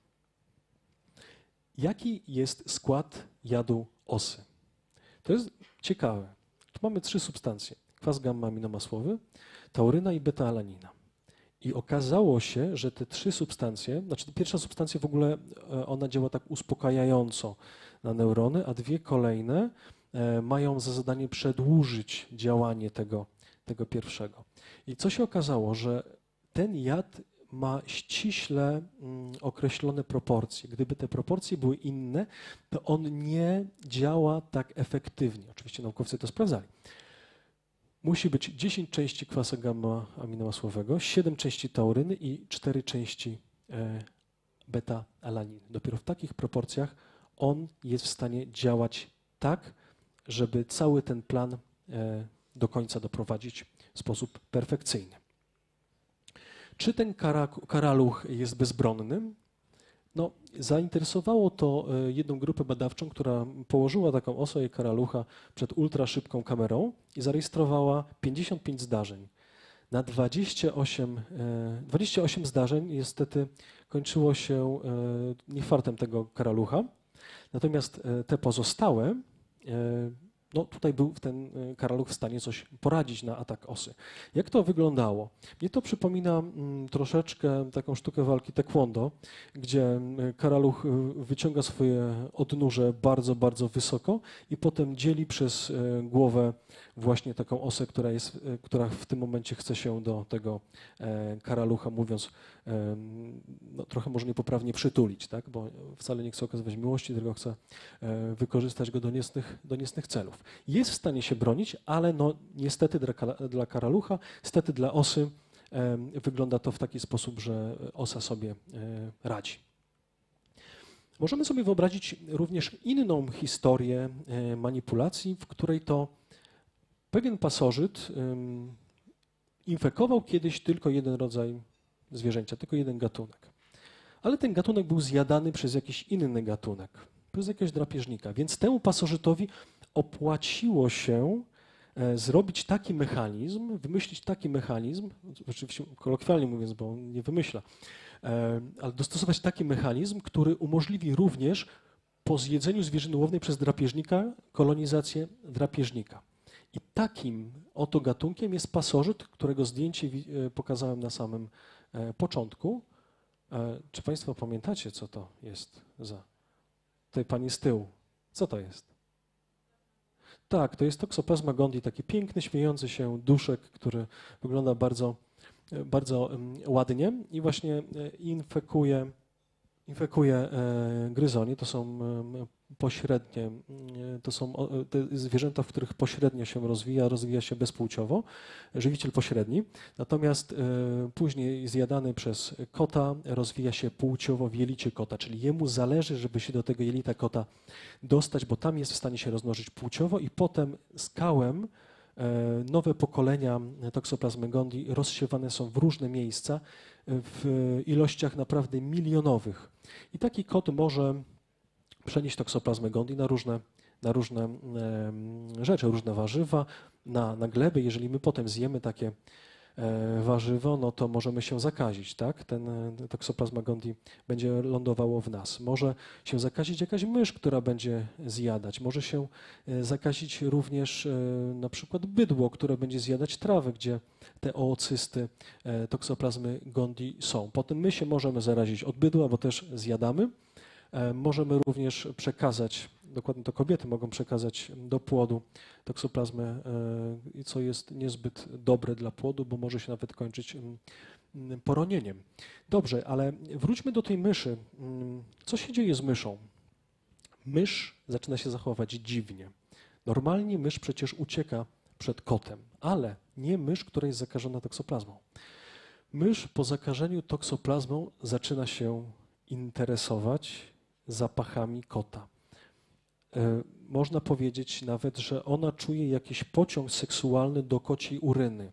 Jaki jest skład jadu osy? To jest ciekawe. Tu mamy trzy substancje. Kwas gamma-aminomasłowy, tauryna i beta-alanina. I okazało się, że te trzy substancje, znaczy pierwsza substancja w ogóle, ona działa tak uspokajająco na neurony, a dwie kolejne mają za zadanie przedłużyć działanie tego, tego pierwszego. I co się okazało, że ten jad ma ściśle mm, określone proporcje. Gdyby te proporcje były inne, to on nie działa tak efektywnie. Oczywiście naukowcy to sprawdzali. Musi być dziesięć części kwasu gamma-aminomasłowego, siedem części tauryny i cztery części e, beta-alaniny. Dopiero w takich proporcjach on jest w stanie działać tak, żeby cały ten plan e, do końca doprowadzić sposób perfekcyjny. Czy ten kara, karaluch jest bezbronny? No, zainteresowało to jedną grupę badawczą, która położyła taką osę karalucha przed ultraszybką kamerą i zarejestrowała pięćdziesiąt pięć zdarzeń. Na dwadzieścia osiem, dwadzieścia osiem zdarzeń niestety kończyło się niefartem tego karalucha, natomiast te pozostałe, no tutaj był ten karaluch w stanie coś poradzić na atak osy. Jak to wyglądało? Mnie to przypomina mm, troszeczkę taką sztukę walki taekwondo, gdzie karaluch wyciąga swoje odnóże bardzo, bardzo wysoko i potem dzieli przez głowę właśnie taką osę, która, jest, która w tym momencie chce się do tego karalucha, mówiąc no, trochę może niepoprawnie przytulić, tak? Bo wcale nie chce okazywać miłości, tylko chce wykorzystać go do niecnych, do niecnych celów. Jest w stanie się bronić, ale no, niestety dla, dla karalucha, niestety dla osy wygląda to w taki sposób, że osa sobie radzi. Możemy sobie wyobrazić również inną historię manipulacji, w której to pewien pasożyt infekował kiedyś tylko jeden rodzaj zwierzęcia, tylko jeden gatunek. Ale ten gatunek był zjadany przez jakiś inny gatunek, przez jakiegoś drapieżnika, więc temu pasożytowi opłaciło się zrobić taki mechanizm, wymyślić taki mechanizm, oczywiście kolokwialnie mówiąc, bo on nie wymyśla, ale dostosować taki mechanizm, który umożliwi również po zjedzeniu zwierzyny łownej przez drapieżnika kolonizację drapieżnika. I takim oto gatunkiem jest pasożyt, którego zdjęcie pokazałem na samym początku. Czy Państwo pamiętacie, co to jest za... Tutaj pani z tyłu. Co to jest? Tak, to jest Toxoplasma gondii, taki piękny, śmiejący się duszek, który wygląda bardzo, bardzo ładnie i właśnie infekuje, infekuje gryzonie. To są pośrednie, to są te zwierzęta, w których pośrednio się rozwija, rozwija się bezpłciowo, żywiciel pośredni. Natomiast później zjadany przez kota rozwija się płciowo w jelicie kota, czyli jemu zależy, żeby się do tego jelita kota dostać, bo tam jest w stanie się rozmnożyć płciowo i potem skałem nowe pokolenia Toxoplasmy gondii rozsiewane są w różne miejsca w ilościach naprawdę milionowych. I taki kot może przenieść Toxoplasmę gondii na różne, na różne e, rzeczy, różne warzywa, na, na gleby. Jeżeli my potem zjemy takie e, warzywo, no to możemy się zakazić, tak? Ten e, Toxoplasma gondii będzie lądowało w nas. Może się zakazić jakaś mysz, która będzie zjadać. Może się e, zakazić również e, na przykład bydło, które będzie zjadać trawę, gdzie te oocysty e, Toxoplasmy gondii są. Potem my się możemy zarazić od bydła, bo też zjadamy. Możemy również przekazać, dokładnie to kobiety mogą przekazać do płodu toksoplazmę, co jest niezbyt dobre dla płodu, bo może się nawet kończyć poronieniem. Dobrze, ale wróćmy do tej myszy. Co się dzieje z myszą? Mysz zaczyna się zachowywać dziwnie. Normalnie mysz przecież ucieka przed kotem, ale nie mysz, która jest zakażona toksoplazmą. Mysz po zakażeniu toksoplazmą zaczyna się interesować zapachami kota. Można powiedzieć nawet, że ona czuje jakiś pociąg seksualny do kociej uryny.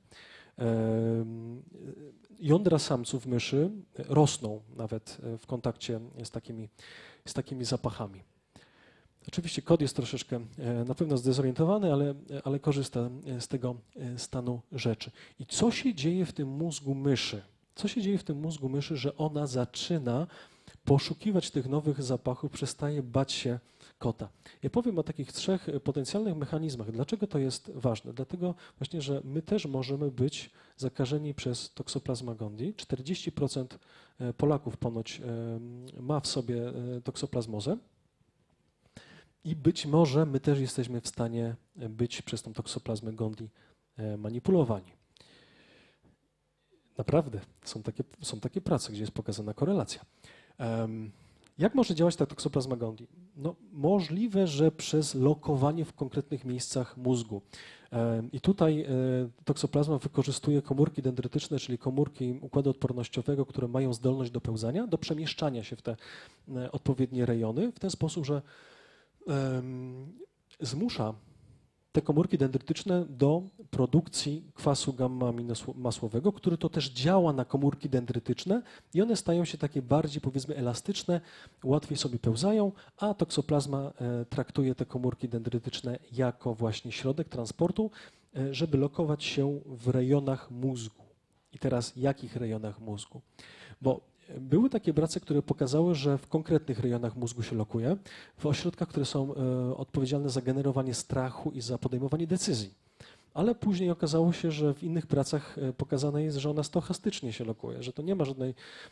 Jądra samców myszy rosną nawet w kontakcie z takimi, z takimi zapachami. Oczywiście kot jest troszeczkę na pewno zdezorientowany, ale, ale korzysta z tego stanu rzeczy. I co się dzieje w tym mózgu myszy? Co się dzieje w tym mózgu myszy, że ona zaczyna poszukiwać tych nowych zapachów, przestaje bać się kota? Ja powiem o takich trzech potencjalnych mechanizmach. Dlaczego to jest ważne? Dlatego właśnie, że my też możemy być zakażeni przez Toxoplasma gondii. czterdzieści procent Polaków ponoć ma w sobie toksoplazmozę i być może my też jesteśmy w stanie być przez tą Toxoplasmę gondii manipulowani. Naprawdę, są takie, są takie prace, gdzie jest pokazana korelacja. Um, jak może działać ta Toxoplasma gondii? No, możliwe, że przez lokowanie w konkretnych miejscach mózgu. Um, I tutaj e, Toxoplasma wykorzystuje komórki dendrytyczne, czyli komórki układu odpornościowego, które mają zdolność do pełzania, do przemieszczania się w te e, odpowiednie rejony, w ten sposób, że um, zmusza te komórki dendrytyczne do produkcji kwasu gamma-aminomasłowego, który to też działa na komórki dendrytyczne i one stają się takie bardziej, powiedzmy, elastyczne, łatwiej sobie pełzają, a toksoplazma e, traktuje te komórki dendrytyczne jako właśnie środek transportu, e, żeby lokować się w rejonach mózgu. I teraz jakich rejonach mózgu? Bo były takie prace, które pokazały, że w konkretnych rejonach mózgu się lokuje, w ośrodkach, które są e, odpowiedzialne za generowanie strachu i za podejmowanie decyzji. Ale później okazało się, że w innych pracach e, pokazane jest, że ona stochastycznie się lokuje, że to nie ma żadnej,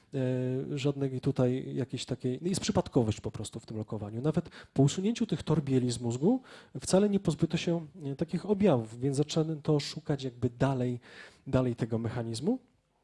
e, żadnej tutaj jakiejś takiej, jest przypadkowość po prostu w tym lokowaniu. Nawet po usunięciu tych torbieli z mózgu wcale nie pozbyto się e, takich objawów, więc zaczęto szukać jakby dalej, dalej tego mechanizmu.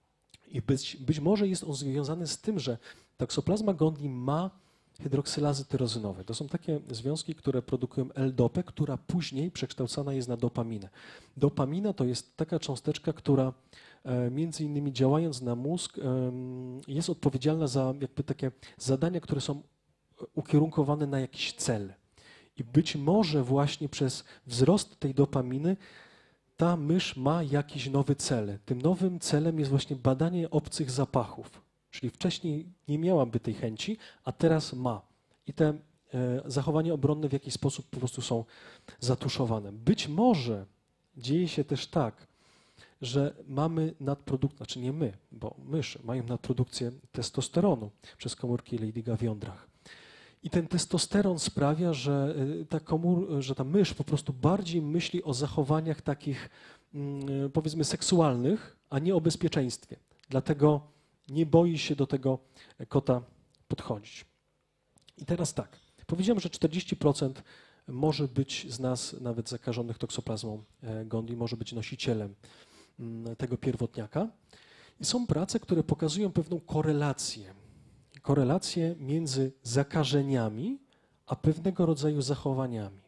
I być, być może jest on związany z tym, że toksoplazma gondii ma hydroksylazy tyrozynowe. To są takie związki, które produkują L-dopę, która później przekształcana jest na dopaminę. Dopamina to jest taka cząsteczka, która e, między innymi działając na mózg e, jest odpowiedzialna za jakby takie zadania, które są ukierunkowane na jakiś cel. I być może właśnie przez wzrost tej dopaminy ta mysz ma jakiś nowy cel. Tym nowym celem jest właśnie badanie obcych zapachów. Czyli wcześniej nie miałaby tej chęci, a teraz ma. I te e, zachowania obronne w jakiś sposób po prostu są zatuszowane. Być może dzieje się też tak, że mamy nadprodukcję, znaczy nie my, bo myszy mają nadprodukcję testosteronu przez komórki Leydiga w jądrach. I ten testosteron sprawia, że ta, komór, że ta mysz po prostu bardziej myśli o zachowaniach takich, powiedzmy, seksualnych, a nie o bezpieczeństwie. Dlatego nie boi się do tego kota podchodzić. I teraz tak, powiedziałem, że czterdzieści procent może być z nas nawet zakażonych toksoplazmą gondii, może być nosicielem tego pierwotniaka. I są prace, które pokazują pewną korelację. korelację między zakażeniami a pewnego rodzaju zachowaniami.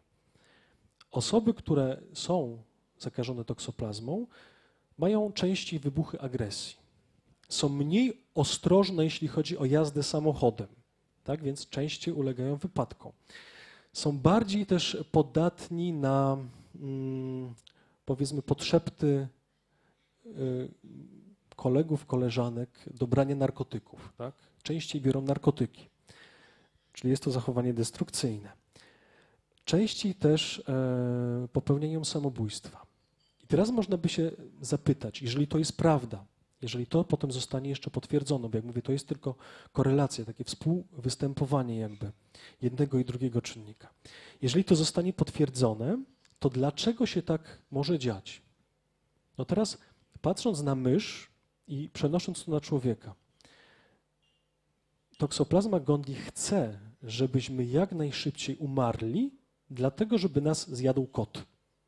Osoby, które są zakażone toksoplazmą, mają częściej wybuchy agresji. Są mniej ostrożne, jeśli chodzi o jazdę samochodem, tak? Więc częściej ulegają wypadkom. Są bardziej też podatni na, mm, powiedzmy, podszepty y, kolegów, koleżanek do brania narkotyków, tak? Częściej biorą narkotyki, czyli jest to zachowanie destrukcyjne. Częściej też e, popełniają samobójstwa. I teraz można by się zapytać, jeżeli to jest prawda, jeżeli to potem zostanie jeszcze potwierdzono, bo jak mówię, to jest tylko korelacja, takie współwystępowanie jakby jednego i drugiego czynnika. Jeżeli to zostanie potwierdzone, to dlaczego się tak może dziać? No teraz patrząc na mysz i przenosząc to na człowieka, toksoplazma gondii chce, żebyśmy jak najszybciej umarli, dlatego żeby nas zjadł kot.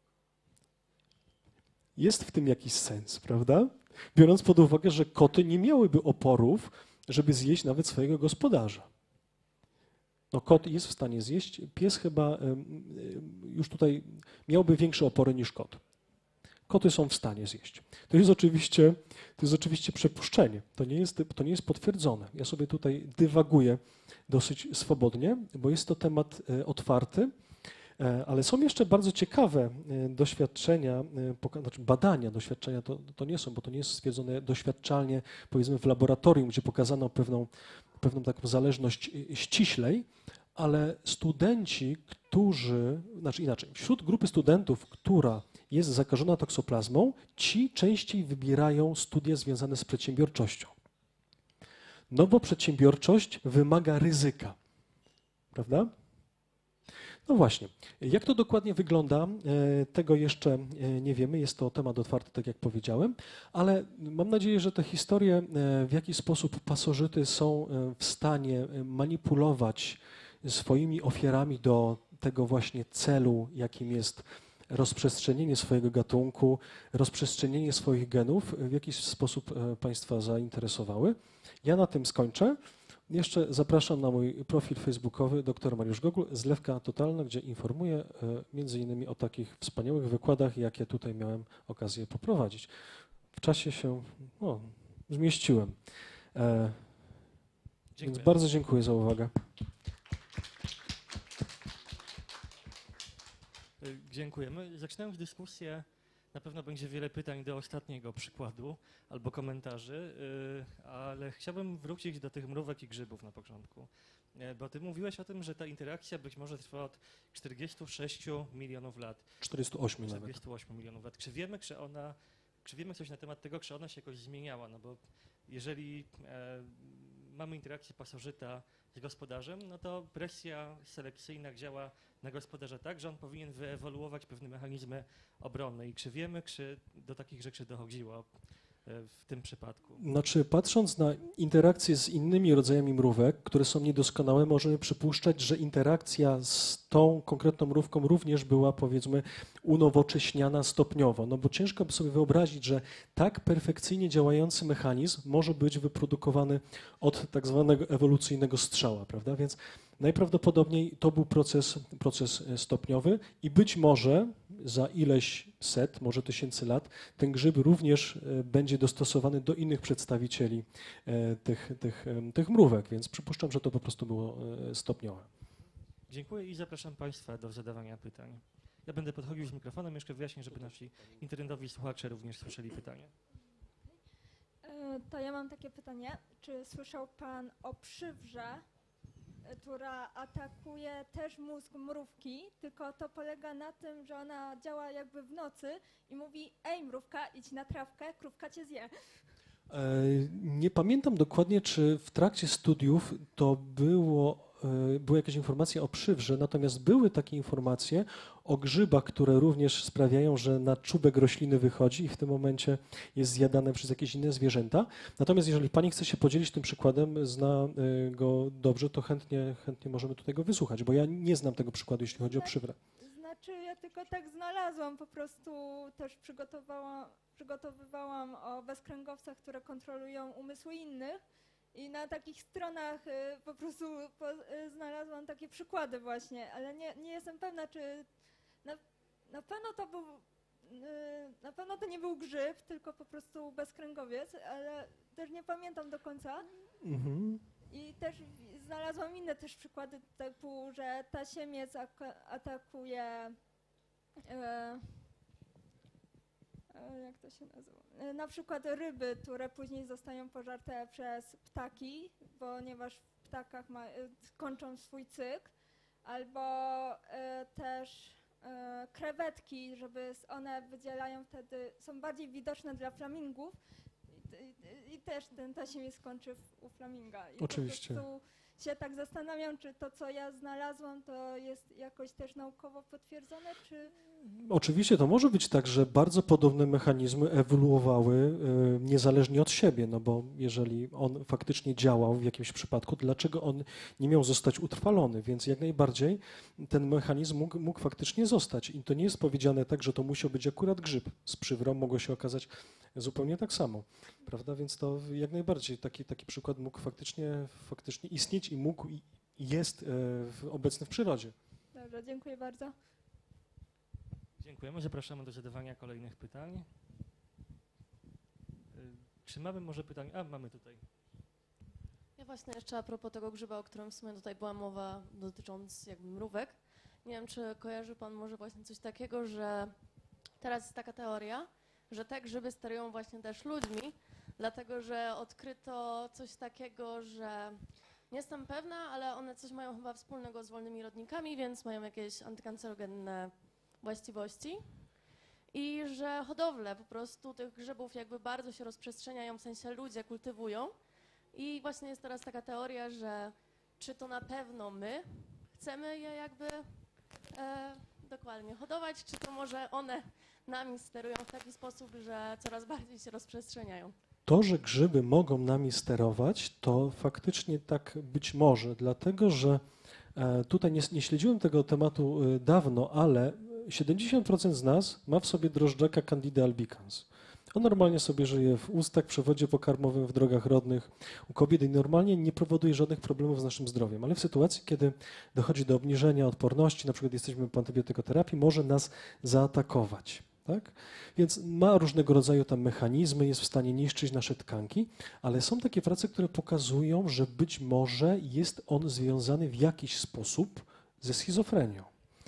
Jest w tym jakiś sens, prawda? Biorąc pod uwagę, że koty nie miałyby oporów, żeby zjeść nawet swojego gospodarza. No kot jest w stanie zjeść, pies chyba już tutaj miałby większe opory niż kot. Koty są w stanie zjeść. To jest oczywiście, to jest oczywiście przypuszczenie, to nie jest, to nie jest potwierdzone. Ja sobie tutaj dywaguję dosyć swobodnie, bo jest to temat otwarty, ale są jeszcze bardzo ciekawe doświadczenia, znaczy badania, doświadczenia to, to nie są, bo to nie jest stwierdzone doświadczalnie, powiedzmy w laboratorium, gdzie pokazano pewną, pewną taką zależność ściślej, ale studenci, którzy, znaczy inaczej, wśród grupy studentów, która jest zakażona toksoplazmą, ci częściej wybierają studia związane z przedsiębiorczością. No bo przedsiębiorczość wymaga ryzyka, prawda? No właśnie, jak to dokładnie wygląda, tego jeszcze nie wiemy, jest to temat otwarty, tak jak powiedziałem, ale mam nadzieję, że te historie, w jaki sposób pasożyty są w stanie manipulować swoimi ofiarami do tego właśnie celu, jakim jest rozprzestrzenienie swojego gatunku, rozprzestrzenienie swoich genów, w jakiś sposób Państwa zainteresowały. Ja na tym skończę. Jeszcze zapraszam na mój profil facebookowy dr Mariusz Gogul, Zlewka Totalna, gdzie informuję między innymi o takich wspaniałych wykładach, jakie tutaj miałem okazję poprowadzić. W czasie się no, zmieściłem. E, więc bardzo dziękuję za uwagę. Y, Dziękujemy. Zaczynając dyskusję, na pewno będzie wiele pytań do ostatniego przykładu albo komentarzy, y, ale chciałbym wrócić do tych mrówek i grzybów na początku. Y, Bo ty mówiłeś o tym, że ta interakcja być może trwa od czterdziestu sześciu milionów lat. czterdziestu ośmiu nawet. czterdziestu ośmiu milionów lat. Czy wiemy, czy ona, czy wiemy coś na temat tego, czy ona się jakoś zmieniała? No bo jeżeli e, mamy interakcję pasożyta z gospodarzem, no to presja selekcyjna działa na gospodarza tak, że on powinien wyewoluować pewne mechanizmy obronne. I czy wiemy, czy do takich rzeczy dochodziło e, w tym przypadku? Znaczy, patrząc na interakcje z innymi rodzajami mrówek, które są niedoskonałe, możemy przypuszczać, że interakcja z tą konkretną mrówką również była, powiedzmy, unowocześniana stopniowo. No bo ciężko by sobie wyobrazić, że tak perfekcyjnie działający mechanizm może być wyprodukowany od tak zwanego ewolucyjnego strzała, prawda? Więc najprawdopodobniej to był proces, proces stopniowy i być może za ileś set, może tysięcy lat, ten grzyb również e, będzie dostosowany do innych przedstawicieli e, tych, tych, em, tych mrówek, więc przypuszczam, że to po prostu było e, stopniowe. Dziękuję i zapraszam Państwa do zadawania pytań. Ja będę podchodził z mikrofonem, jeszcze wyjaśnię, żeby nasi internetowi słuchacze również słyszeli pytanie. E, To ja mam takie pytanie. Czy słyszał Pan o przywrze, e, która atakuje też mózg mrówki, tylko to polega na tym, że ona działa jakby w nocy i mówi: ej mrówka, idź na trawkę, krówka cię zje. E, Nie pamiętam dokładnie, czy w trakcie studiów to było, e, były jakieś informacje o przywrze, natomiast były takie informacje o grzybach, które również sprawiają, że na czubek rośliny wychodzi i w tym momencie jest zjadane przez jakieś inne zwierzęta. Natomiast jeżeli pani chce się podzielić tym przykładem, zna e, go dobrze, to chętnie, chętnie możemy tutaj go wysłuchać, bo ja nie znam tego przykładu, jeśli chodzi o przywrę. Znaczy ja tylko tak znalazłam, po prostu też przygotowałam, przygotowywałam o bezkręgowcach, które kontrolują umysły innych i na takich stronach y, po prostu po, y, znalazłam takie przykłady właśnie, ale nie, nie jestem pewna, czy na, na pewno to był, y, na pewno to nie był grzyb, tylko po prostu bezkręgowiec, ale też nie pamiętam do końca. Mhm. I też w- znalazłam inne też przykłady typu, że tasiemiec ak- atakuje e, e, jak to się nazywa? E, na przykład ryby, które później zostają pożarte przez ptaki, ponieważ w ptakach ma, e, kończą swój cykl, albo e, też e, krewetki, żeby s- one wydzielają wtedy, są bardziej widoczne dla flamingów. I, i, I też ten tasiemiec skończy w, u flaminga. I Oczywiście. Po prostu się tak zastanawiam, czy to, co ja znalazłam, to jest jakoś też naukowo potwierdzone, czy... Oczywiście to może być tak, że bardzo podobne mechanizmy ewoluowały y, niezależnie od siebie, no bo jeżeli on faktycznie działał w jakimś przypadku, to dlaczego on nie miał zostać utrwalony? Więc jak najbardziej ten mechanizm mógł, mógł faktycznie zostać. I to nie jest powiedziane tak, że to musiał być akurat grzyb. Z przywrą mogło się okazać zupełnie tak samo, prawda? Więc to jak najbardziej taki, taki przykład mógł faktycznie, faktycznie istnieć i mógł i jest y, w- obecny w przyrodzie. Dobrze, dziękuję bardzo. Dziękujemy. Zapraszamy do zadawania kolejnych pytań. Y, Czy mamy może pytania? A, mamy tutaj. Ja właśnie jeszcze a propos tego grzyba, o którym w sumie tutaj była mowa dotycząc jakby mrówek. Nie wiem, czy kojarzy Pan może właśnie coś takiego, że teraz jest taka teoria, że te grzyby sterują właśnie też ludźmi, dlatego że odkryto coś takiego, że nie jestem pewna, ale one coś mają chyba wspólnego z wolnymi rodnikami, więc mają jakieś antykancerogenne właściwości. I że hodowle po prostu tych grzybów jakby bardzo się rozprzestrzeniają, w sensie ludzie kultywują. I właśnie jest teraz taka teoria, że czy to na pewno my chcemy je jakby e, dokładnie hodować, czy to może one nami sterują w taki sposób, że coraz bardziej się rozprzestrzeniają. To, że grzyby mogą nami sterować, to faktycznie tak być może, dlatego że e, tutaj nie, nie śledziłem tego tematu e, dawno, ale siedemdziesiąt procent z nas ma w sobie drożdżaka Candida albicans. On normalnie sobie żyje w ustach, przewodzie pokarmowym, w drogach rodnych u kobiet i normalnie nie powoduje żadnych problemów z naszym zdrowiem. Ale w sytuacji, kiedy dochodzi do obniżenia odporności, na przykład jesteśmy po antybiotykoterapii, może nas zaatakować. Tak? Więc ma różnego rodzaju tam mechanizmy, jest w stanie niszczyć nasze tkanki, ale są takie prace, które pokazują, że być może jest on związany w jakiś sposób ze schizofrenią.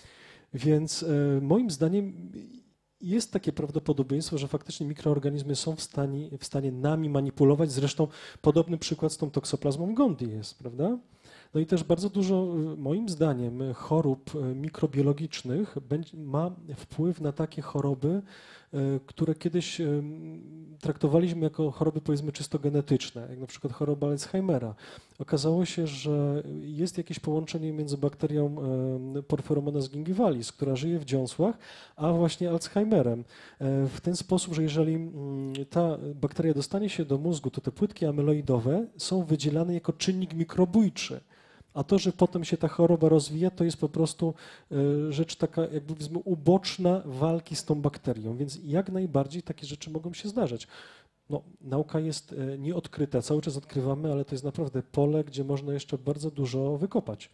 Więc e, moim zdaniem jest takie prawdopodobieństwo, że faktycznie mikroorganizmy są w stanie, w stanie nami manipulować. Zresztą podobny przykład z tą toksoplazmą gondii jest, prawda? No i też bardzo dużo, moim zdaniem, chorób mikrobiologicznych będzie, ma wpływ na takie choroby, które kiedyś traktowaliśmy jako choroby, powiedzmy, czysto genetyczne, jak na przykład choroba Alzheimera. Okazało się, że jest jakieś połączenie między bakterią Porphyromonas gingivalis, która żyje w dziąsłach, a właśnie Alzheimerem. W ten sposób, że jeżeli ta bakteria dostanie się do mózgu, to te płytki amyloidowe są wydzielane jako czynnik mikrobójczy. A to, że potem się ta choroba rozwija, to jest po prostu rzecz taka, jakby powiedzmy, uboczna walki z tą bakterią. Więc jak najbardziej takie rzeczy mogą się zdarzać. No, nauka jest nieodkryta, cały czas odkrywamy, ale to jest naprawdę pole, gdzie można jeszcze bardzo dużo wykopać.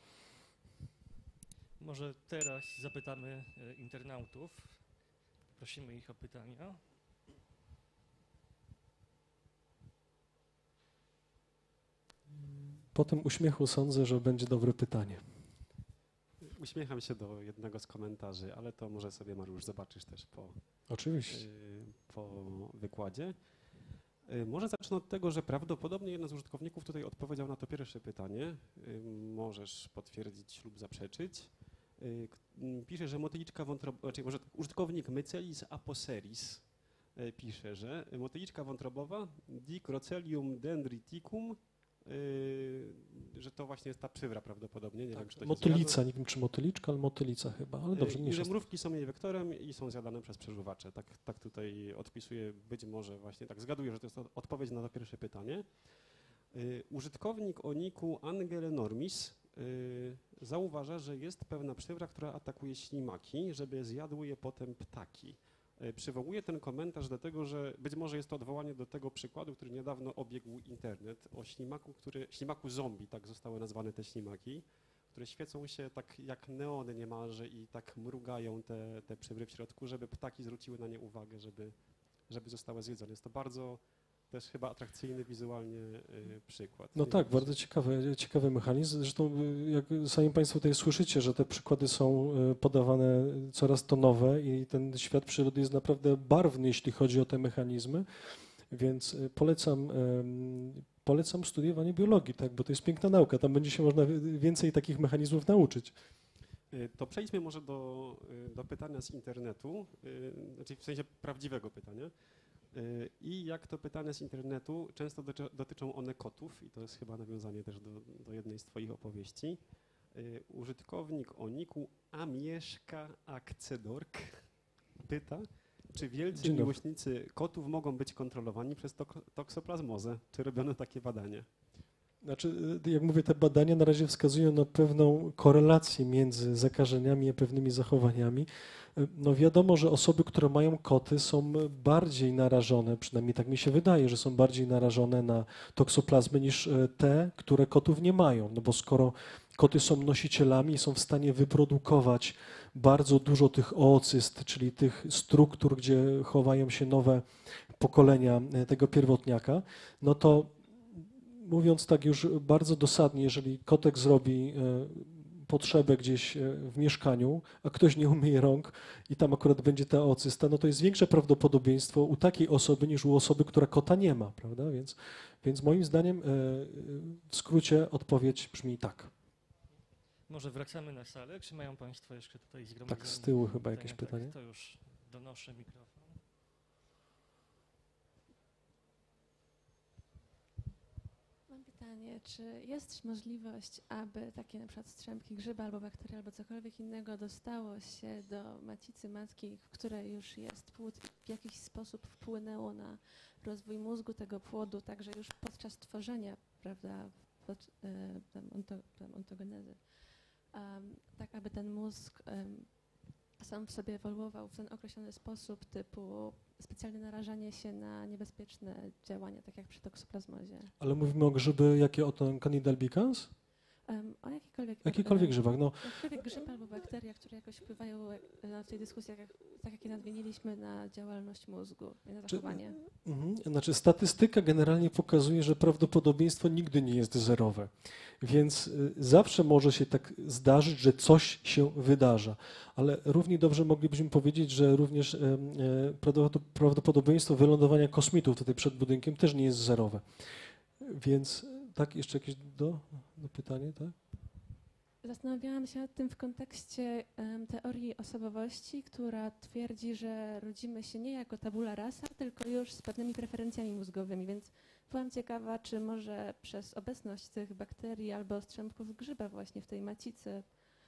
Może teraz zapytamy internautów. Prosimy ich o pytania. Po tym uśmiechu sądzę, że będzie dobre pytanie. Uśmiecham się do jednego z komentarzy, ale to może sobie, Mariusz, zobaczysz też po, Oczywiście. po wykładzie. Może zacznę od tego, że prawdopodobnie jeden z użytkowników tutaj odpowiedział na to pierwsze pytanie. Możesz potwierdzić lub zaprzeczyć. Pisze, że motyliczka wątrobowa, znaczy może użytkownik Mycelis aposeris pisze, że motyliczka wątrobowa Dicrocelium dendriticum, Yy, że to właśnie jest ta przywra prawdopodobnie. Nie Tak, wiem, czy to motylica, się nie wiem czy motyliczka, ale motylica chyba, ale dobrze, yy, nie I że jest. mrówki są jej wektorem i są zjadane przez przeżuwacze. Tak, tak tutaj odpisuję, być może właśnie, tak zgaduję, że to jest odpowiedź na to pierwsze pytanie. Yy, użytkownik o niku Angelenormis yy, zauważa, że jest pewna przywra, która atakuje ślimaki, żeby zjadły je potem ptaki. Przywołuję ten komentarz dlatego, że być może jest to odwołanie do tego przykładu, który niedawno obiegł internet, o ślimaku, który, ślimaku zombie, tak zostały nazwane te ślimaki, które świecą się tak jak neony niemalże i tak mrugają te, te przybry w środku, żeby ptaki zwróciły na nie uwagę, żeby, żeby zostały zjedzone. Jest to bardzo też chyba atrakcyjny wizualnie y, przykład. No tak, bardzo ciekawy, ciekawy mechanizm. Zresztą jak sami Państwo tutaj słyszycie, że te przykłady są podawane coraz to nowe i ten świat przyrody jest naprawdę barwny, jeśli chodzi o te mechanizmy, więc polecam, polecam studiowanie biologii, tak, bo to jest piękna nauka, tam będzie się można więcej takich mechanizmów nauczyć. To przejdźmy może do, do pytania z internetu, znaczy w sensie prawdziwego pytania. I jak to pytania z internetu, często dotyczą one kotów i to jest chyba nawiązanie też do, do jednej z Twoich opowieści. Użytkownik o niku Amieszka Akcedork pyta, czy wielcy miłośnicy kotów mogą być kontrolowani przez tok toksoplazmozę? Czy robiono takie badania? Znaczy, jak mówię, te badania na razie wskazują na pewną korelację między zakażeniami a pewnymi zachowaniami. No wiadomo, że osoby, które mają koty, są bardziej narażone, przynajmniej tak mi się wydaje, że są bardziej narażone na toksoplazmy niż te, które kotów nie mają. No bo skoro koty są nosicielami i są w stanie wyprodukować bardzo dużo tych oocyst, czyli tych struktur, gdzie chowają się nowe pokolenia tego pierwotniaka, no to mówiąc tak już bardzo dosadnie, jeżeli kotek zrobi potrzebę gdzieś w mieszkaniu, a ktoś nie umyje rąk i tam akurat będzie ta oocysta, no to jest większe prawdopodobieństwo u takiej osoby niż u osoby, która kota nie ma, prawda? Więc, więc moim zdaniem w skrócie odpowiedź brzmi tak. Może wracamy na salę. Czy mają Państwo jeszcze tutaj zgromadzone? Tak z tyłu chyba jakieś pytanie. Tak, to już donoszę mikrofon. Mam pytanie, czy jest możliwość, aby takie na przykład strzępki grzyba albo bakterii albo cokolwiek innego dostało się do macicy matki, w której już jest płód i w jakiś sposób wpłynęło na rozwój mózgu tego płodu, także już podczas tworzenia, prawda, pod, e, tam onto, tam ontogenezy, um, tak aby ten mózg um, sam w sobie ewoluował w ten określony sposób, typu specjalne narażanie się na niebezpieczne działania, tak jak przy toksoplazmozie. Ale mówimy o grzyby, jakie o to Candida albicans? Um, o jakikolwiek, Jakikolwiek em, grzybach, no jakikolwiek grzyb albo bakteria, które jakoś wpływają e, na tej dyskusji, jak, tak jak je nadmieniliśmy, na działalność mózgu i na Czy- zachowanie. Mhm. Znaczy statystyka generalnie pokazuje, że prawdopodobieństwo nigdy nie jest zerowe, więc y, zawsze może się tak zdarzyć, że coś się wydarza, ale równie dobrze moglibyśmy powiedzieć, że również y, y, prawdopod- prawdopodobieństwo wylądowania kosmitów tutaj przed budynkiem też nie jest zerowe. Więc y, tak, jeszcze jakieś do, do pytanie, tak? Zastanawiałam się nad tym w kontekście em, teorii osobowości, która twierdzi, że rodzimy się nie jako tabula rasa, tylko już z pewnymi preferencjami mózgowymi, więc byłam ciekawa, czy może przez obecność tych bakterii albo strzępków grzyba właśnie w tej macicy,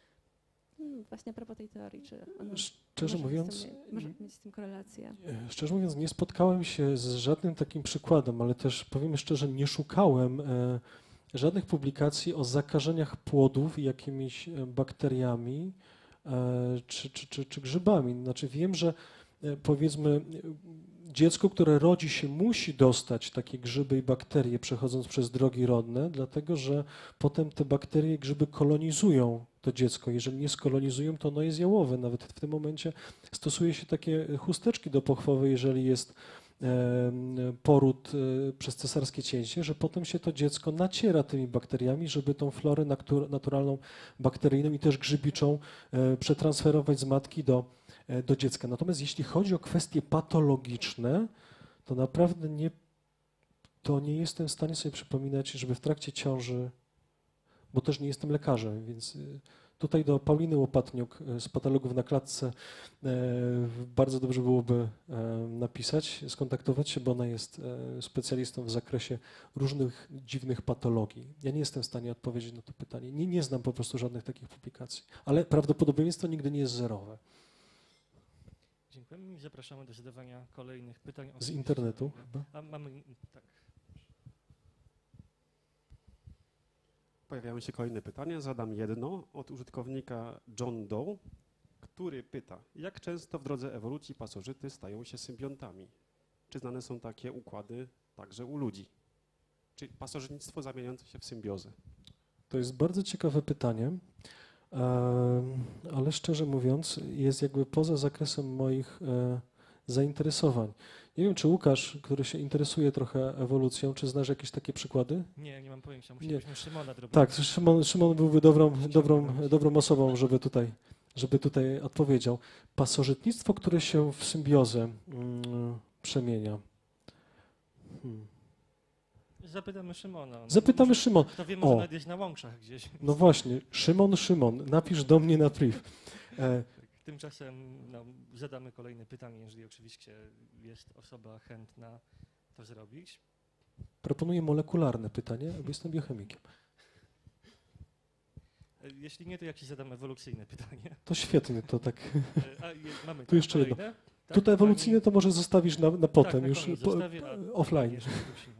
hmm, właśnie a propos tej teorii, czy ona Szczerze może mówiąc, mieć z tym, może mieć z tym korelację? E, Szczerze mówiąc, nie spotkałem się z żadnym takim przykładem, ale też powiem szczerze, nie szukałem e, żadnych publikacji o zakażeniach płodów jakimiś e, bakteriami e, czy, czy, czy, czy grzybami. Znaczy wiem, że e, powiedzmy e, dziecko, które rodzi się, musi dostać takie grzyby i bakterie przechodząc przez drogi rodne, dlatego że potem te bakterie i grzyby kolonizują to dziecko. Jeżeli nie skolonizują, to ono jest jałowe. Nawet w tym momencie stosuje się takie chusteczki dopochwowe, jeżeli jest e, poród e, przez cesarskie cięcie, że potem się to dziecko naciera tymi bakteriami, żeby tą florę natu- naturalną, bakteryjną i też grzybiczą e, przetransferować z matki do, e, do dziecka. Natomiast jeśli chodzi o kwestie patologiczne, to naprawdę nie, to nie jestem w stanie sobie przypominać, żeby w trakcie ciąży, bo też nie jestem lekarzem, więc y, tutaj do Pauliny Łopatniuk y, z Patologów na klatce e, bardzo dobrze byłoby e, napisać, skontaktować się, bo ona jest e, specjalistą w zakresie różnych dziwnych patologii. Ja nie jestem w stanie odpowiedzieć na to pytanie. Nie, nie znam po prostu żadnych takich publikacji, ale prawdopodobieństwo nigdy nie jest zerowe. Dziękujemy i zapraszamy do zadawania kolejnych pytań. Z Oczywiście. internetu chyba. A mamy, tak. Pojawiają się kolejne pytania. Zadam jedno od użytkownika John Doe, który pyta, jak często w drodze ewolucji pasożyty stają się symbiontami? Czy znane są takie układy także u ludzi? Czy pasożytnictwo zamieniające się w symbiozę? To jest bardzo ciekawe pytanie, em, ale szczerze mówiąc jest jakby poza zakresem moich e, zainteresowań. Nie wiem, czy Łukasz, który się interesuje trochę ewolucją, czy znasz jakieś takie przykłady? Nie, nie mam pojęcia. Musielibyśmy Szymona drobnego. Tak, Szymon, Szymon byłby dobrą, dobrą, dobrą osobą, żeby tutaj, żeby tutaj odpowiedział. Pasożytnictwo, które się w symbiozę mm, przemienia. Hmm. Zapytamy Szymona. No, Zapytamy może, Szymon. Kto wie, może O. nawet gdzieś na Łączach gdzieś. No właśnie, Szymon, Szymon, napisz do mnie na priv. E, Tymczasem no, zadamy kolejne pytanie, jeżeli oczywiście jest osoba chętna to zrobić. proponuję molekularne pytanie, bo jestem biochemikiem. E, Jeśli nie, to ja ci zadam ewolucyjne pytanie. To świetnie, to tak. E, A, je, mamy Tu jeszcze jedno. kolejne. Tak, Tutaj ewolucyjne pani- to może zostawisz na, na potem, tak, na już koniec po, zostawię, a po, później offline. jeszcze wrócimy.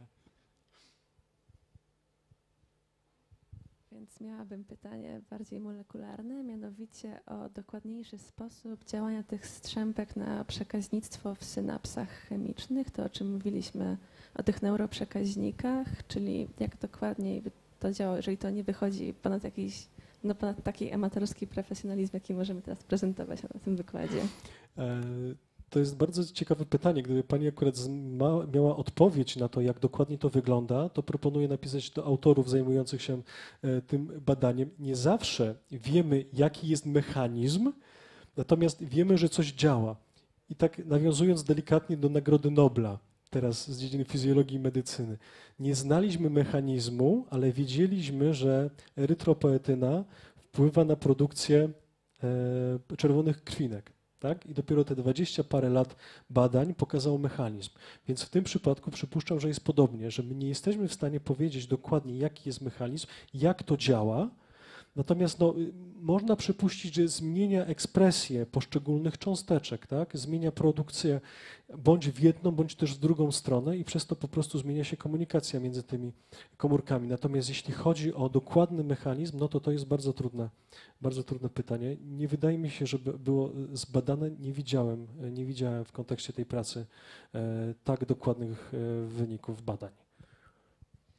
Więc miałabym pytanie bardziej molekularne, mianowicie o dokładniejszy sposób działania tych strzępek na przekaźnictwo w synapsach chemicznych, to o czym mówiliśmy, o tych neuroprzekaźnikach, czyli jak dokładniej by to działa, jeżeli to nie wychodzi ponad jakiś, no ponad taki amatorski profesjonalizm, jaki możemy teraz prezentować na tym wykładzie. E, To jest bardzo ciekawe pytanie. Gdyby Pani akurat ma, miała odpowiedź na to, jak dokładnie to wygląda, to proponuję napisać do autorów zajmujących się e, tym badaniem. Nie zawsze wiemy, jaki jest mechanizm, natomiast wiemy, że coś działa. I tak nawiązując delikatnie do Nagrody Nobla, teraz z dziedziny fizjologii i medycyny, nie znaliśmy mechanizmu, ale wiedzieliśmy, że erytropoetyna wpływa na produkcję e, czerwonych krwinek. Tak? I dopiero te dwadzieścia parę lat badań pokazało mechanizm. Więc w tym przypadku przypuszczam, że jest podobnie, że my nie jesteśmy w stanie powiedzieć dokładnie, jaki jest mechanizm, jak to działa. Natomiast no, można przypuścić, że zmienia ekspresję poszczególnych cząsteczek, tak? Zmienia produkcję bądź w jedną, bądź też w drugą stronę i przez to po prostu zmienia się komunikacja między tymi komórkami. Natomiast jeśli chodzi o dokładny mechanizm, no to to jest bardzo trudne, bardzo trudne pytanie. Nie wydaje mi się, żeby było zbadane, nie widziałem, nie widziałem w kontekście tej pracy e, tak dokładnych e, wyników badań.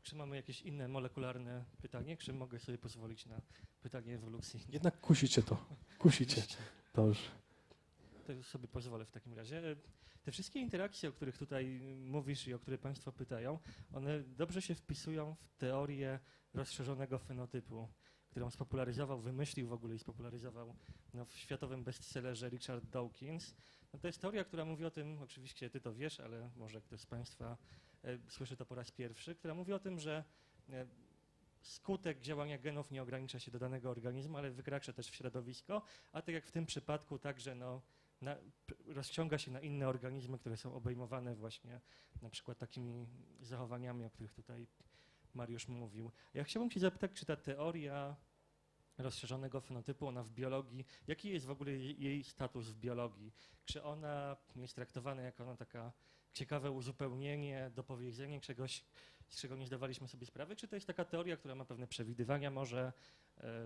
czy mamy jakieś inne molekularne pytanie, czy mogę sobie pozwolić na pytanie ewolucji? Jednak kusicie to. Kusicie. Dobrze. To już sobie pozwolę w takim razie. Te wszystkie interakcje, o których tutaj mówisz i o które Państwo pytają, one dobrze się wpisują w teorię rozszerzonego fenotypu, którą spopularyzował, wymyślił w ogóle i spopularyzował no, w światowym bestsellerze Richard Dawkins. No, to jest teoria, która mówi o tym, oczywiście Ty to wiesz, ale może ktoś z Państwa e, słyszy to po raz pierwszy, która mówi o tym, że e, skutek działania genów nie ogranicza się do danego organizmu, ale wykracza też w środowisko, a tak jak w tym przypadku także no, na, rozciąga się na inne organizmy, które są obejmowane właśnie na przykład takimi zachowaniami, o których tutaj Mariusz mówił. Ja chciałbym Cię zapytać, czy ta teoria rozszerzonego fenotypu, ona w biologii, jaki jest w ogóle jej, jej status w biologii? Czy ona jest traktowana jako no, taka ciekawe uzupełnienie, dopowiedzenie czegoś, z czego nie zdawaliśmy sobie sprawy, czy to jest taka teoria, która ma pewne przewidywania, może, e,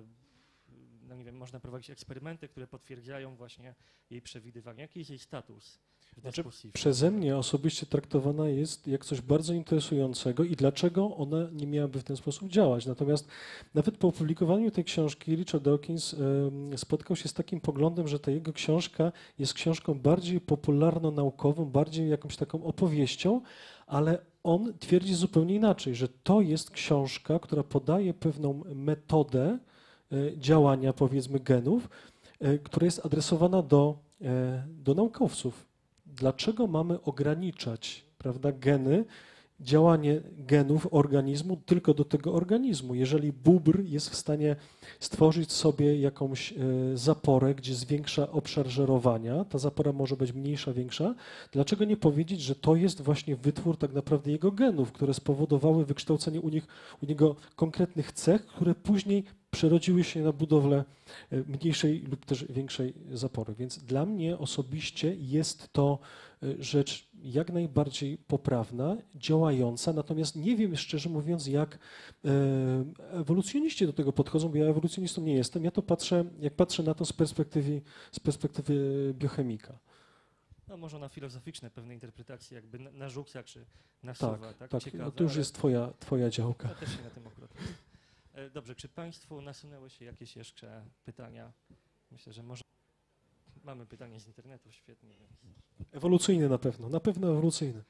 no nie wiem, można prowadzić eksperymenty, które potwierdzają właśnie jej przewidywania. Jaki jest jej status w Znaczy, dyskusji? przeze mnie osobiście traktowana jest jak coś bardzo interesującego i dlaczego ona nie miałaby w ten sposób działać. Natomiast nawet po opublikowaniu tej książki Richard Dawkins y, spotkał się z takim poglądem, że ta jego książka jest książką bardziej popularno-naukową, bardziej jakąś taką opowieścią, ale on twierdzi zupełnie inaczej, że to jest książka, która podaje pewną metodę y, działania, powiedzmy, genów, y, która jest adresowana do, y, do naukowców. Dlaczego mamy ograniczać, prawda, geny, działanie genów organizmu tylko do tego organizmu? Jeżeli bóbr jest w stanie stworzyć sobie jakąś e, zaporę, gdzie zwiększa obszar żerowania, ta zapora może być mniejsza, większa, dlaczego nie powiedzieć, że to jest właśnie wytwór tak naprawdę jego genów, które spowodowały wykształcenie u nich, u niego konkretnych cech, które później przerodziły się na budowlę mniejszej lub też większej zapory. Więc dla mnie osobiście jest to rzecz jak najbardziej poprawna, działająca, natomiast nie wiem szczerze mówiąc, jak ewolucjoniści do tego podchodzą, bo ja ewolucjonistą nie jestem. Ja to patrzę, jak patrzę na to z perspektywy, z perspektywy biochemika. No może na filozoficzne pewne interpretacje, jakby na- narzuca czy nasuwa, tak? Tak, tak. Ciekawe, No to już ale jest twoja, twoja działka. ja też się na tym akurat. E, Dobrze, czy Państwu nasunęły się jakieś jeszcze pytania? Myślę, że może mamy pytanie z internetu, świetnie. Więc... Ewolucyjny na pewno, na pewno ewolucyjny.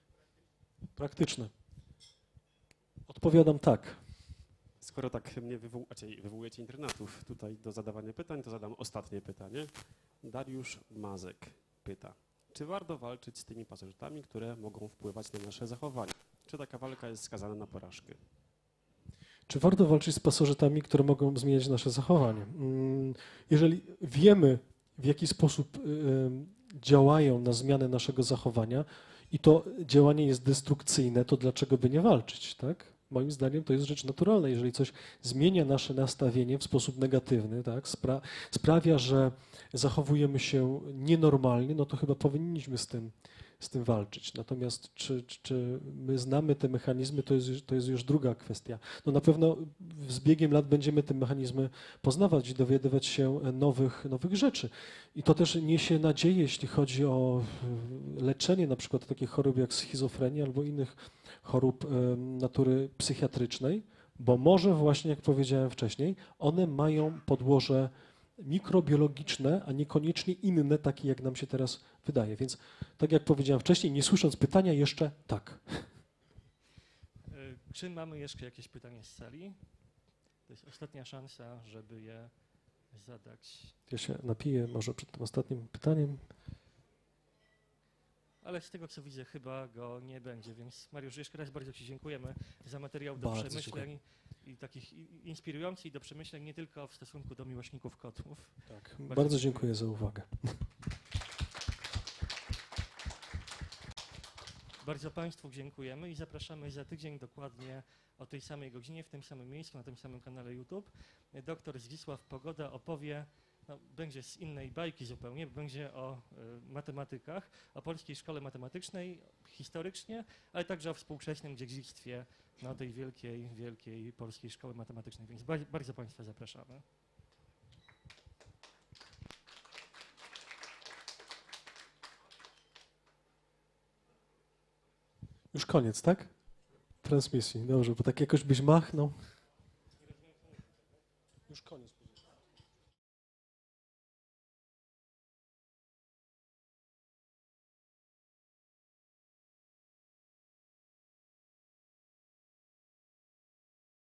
Praktyczny. Odpowiadam tak. Skoro tak mnie wywoł, znaczy wywołujecie internatów tutaj do zadawania pytań, to zadam ostatnie pytanie. Dariusz Mazek pyta, czy warto walczyć z tymi pasożytami, które mogą wpływać na nasze zachowanie? Czy taka walka jest skazana na porażkę? Czy warto walczyć z pasożytami, które mogą zmieniać nasze zachowanie? Jeżeli wiemy, w jaki sposób działają na zmianę naszego zachowania i to działanie jest destrukcyjne, to dlaczego by nie walczyć, tak? Moim zdaniem to jest rzecz naturalna. Jeżeli coś zmienia nasze nastawienie w sposób negatywny, tak, spra- sprawia, że zachowujemy się nienormalnie, no to chyba powinniśmy z tym, z tym walczyć. Natomiast czy, czy, czy my znamy te mechanizmy, to jest, to jest już druga kwestia. No na pewno z biegiem lat będziemy te mechanizmy poznawać i dowiadywać się nowych, nowych rzeczy. I to też niesie nadzieję, jeśli chodzi o leczenie na przykład takich chorób jak schizofrenia albo innych chorób natury psychiatrycznej, bo może właśnie, jak powiedziałem wcześniej, one mają podłoże mikrobiologiczne, a niekoniecznie inne, takie jak nam się teraz wydaje. Więc tak jak powiedziałem wcześniej, nie słysząc pytania, jeszcze tak. E, Czy mamy jeszcze jakieś pytania z sali? To jest ostatnia szansa, żeby je zadać. Ja się napiję może przed tym ostatnim pytaniem. Ale z tego, co widzę, chyba go nie będzie, więc Mariusz, jeszcze raz bardzo Ci dziękujemy za materiał do Bardzo przemyśleń i takich i- inspirujących i do przemyśleń nie tylko w stosunku do miłośników kotów. Tak. Bardzo dziękuję za uwagę. Bardzo Państwu dziękujemy i zapraszamy za tydzień dokładnie o tej samej godzinie, w tym samym miejscu, na tym samym kanale YouTube. Doktor Zdzisław Pogoda opowie, no, będzie z innej bajki zupełnie, będzie o y, matematykach, o Polskiej Szkole Matematycznej historycznie, ale także o współczesnym dziedzictwie no, tej wielkiej, wielkiej Polskiej Szkoły Matematycznej, więc ba- bardzo Państwa zapraszamy. Już koniec, tak? transmisji. Dobrze, bo tak jakoś byś machnął. Już koniec.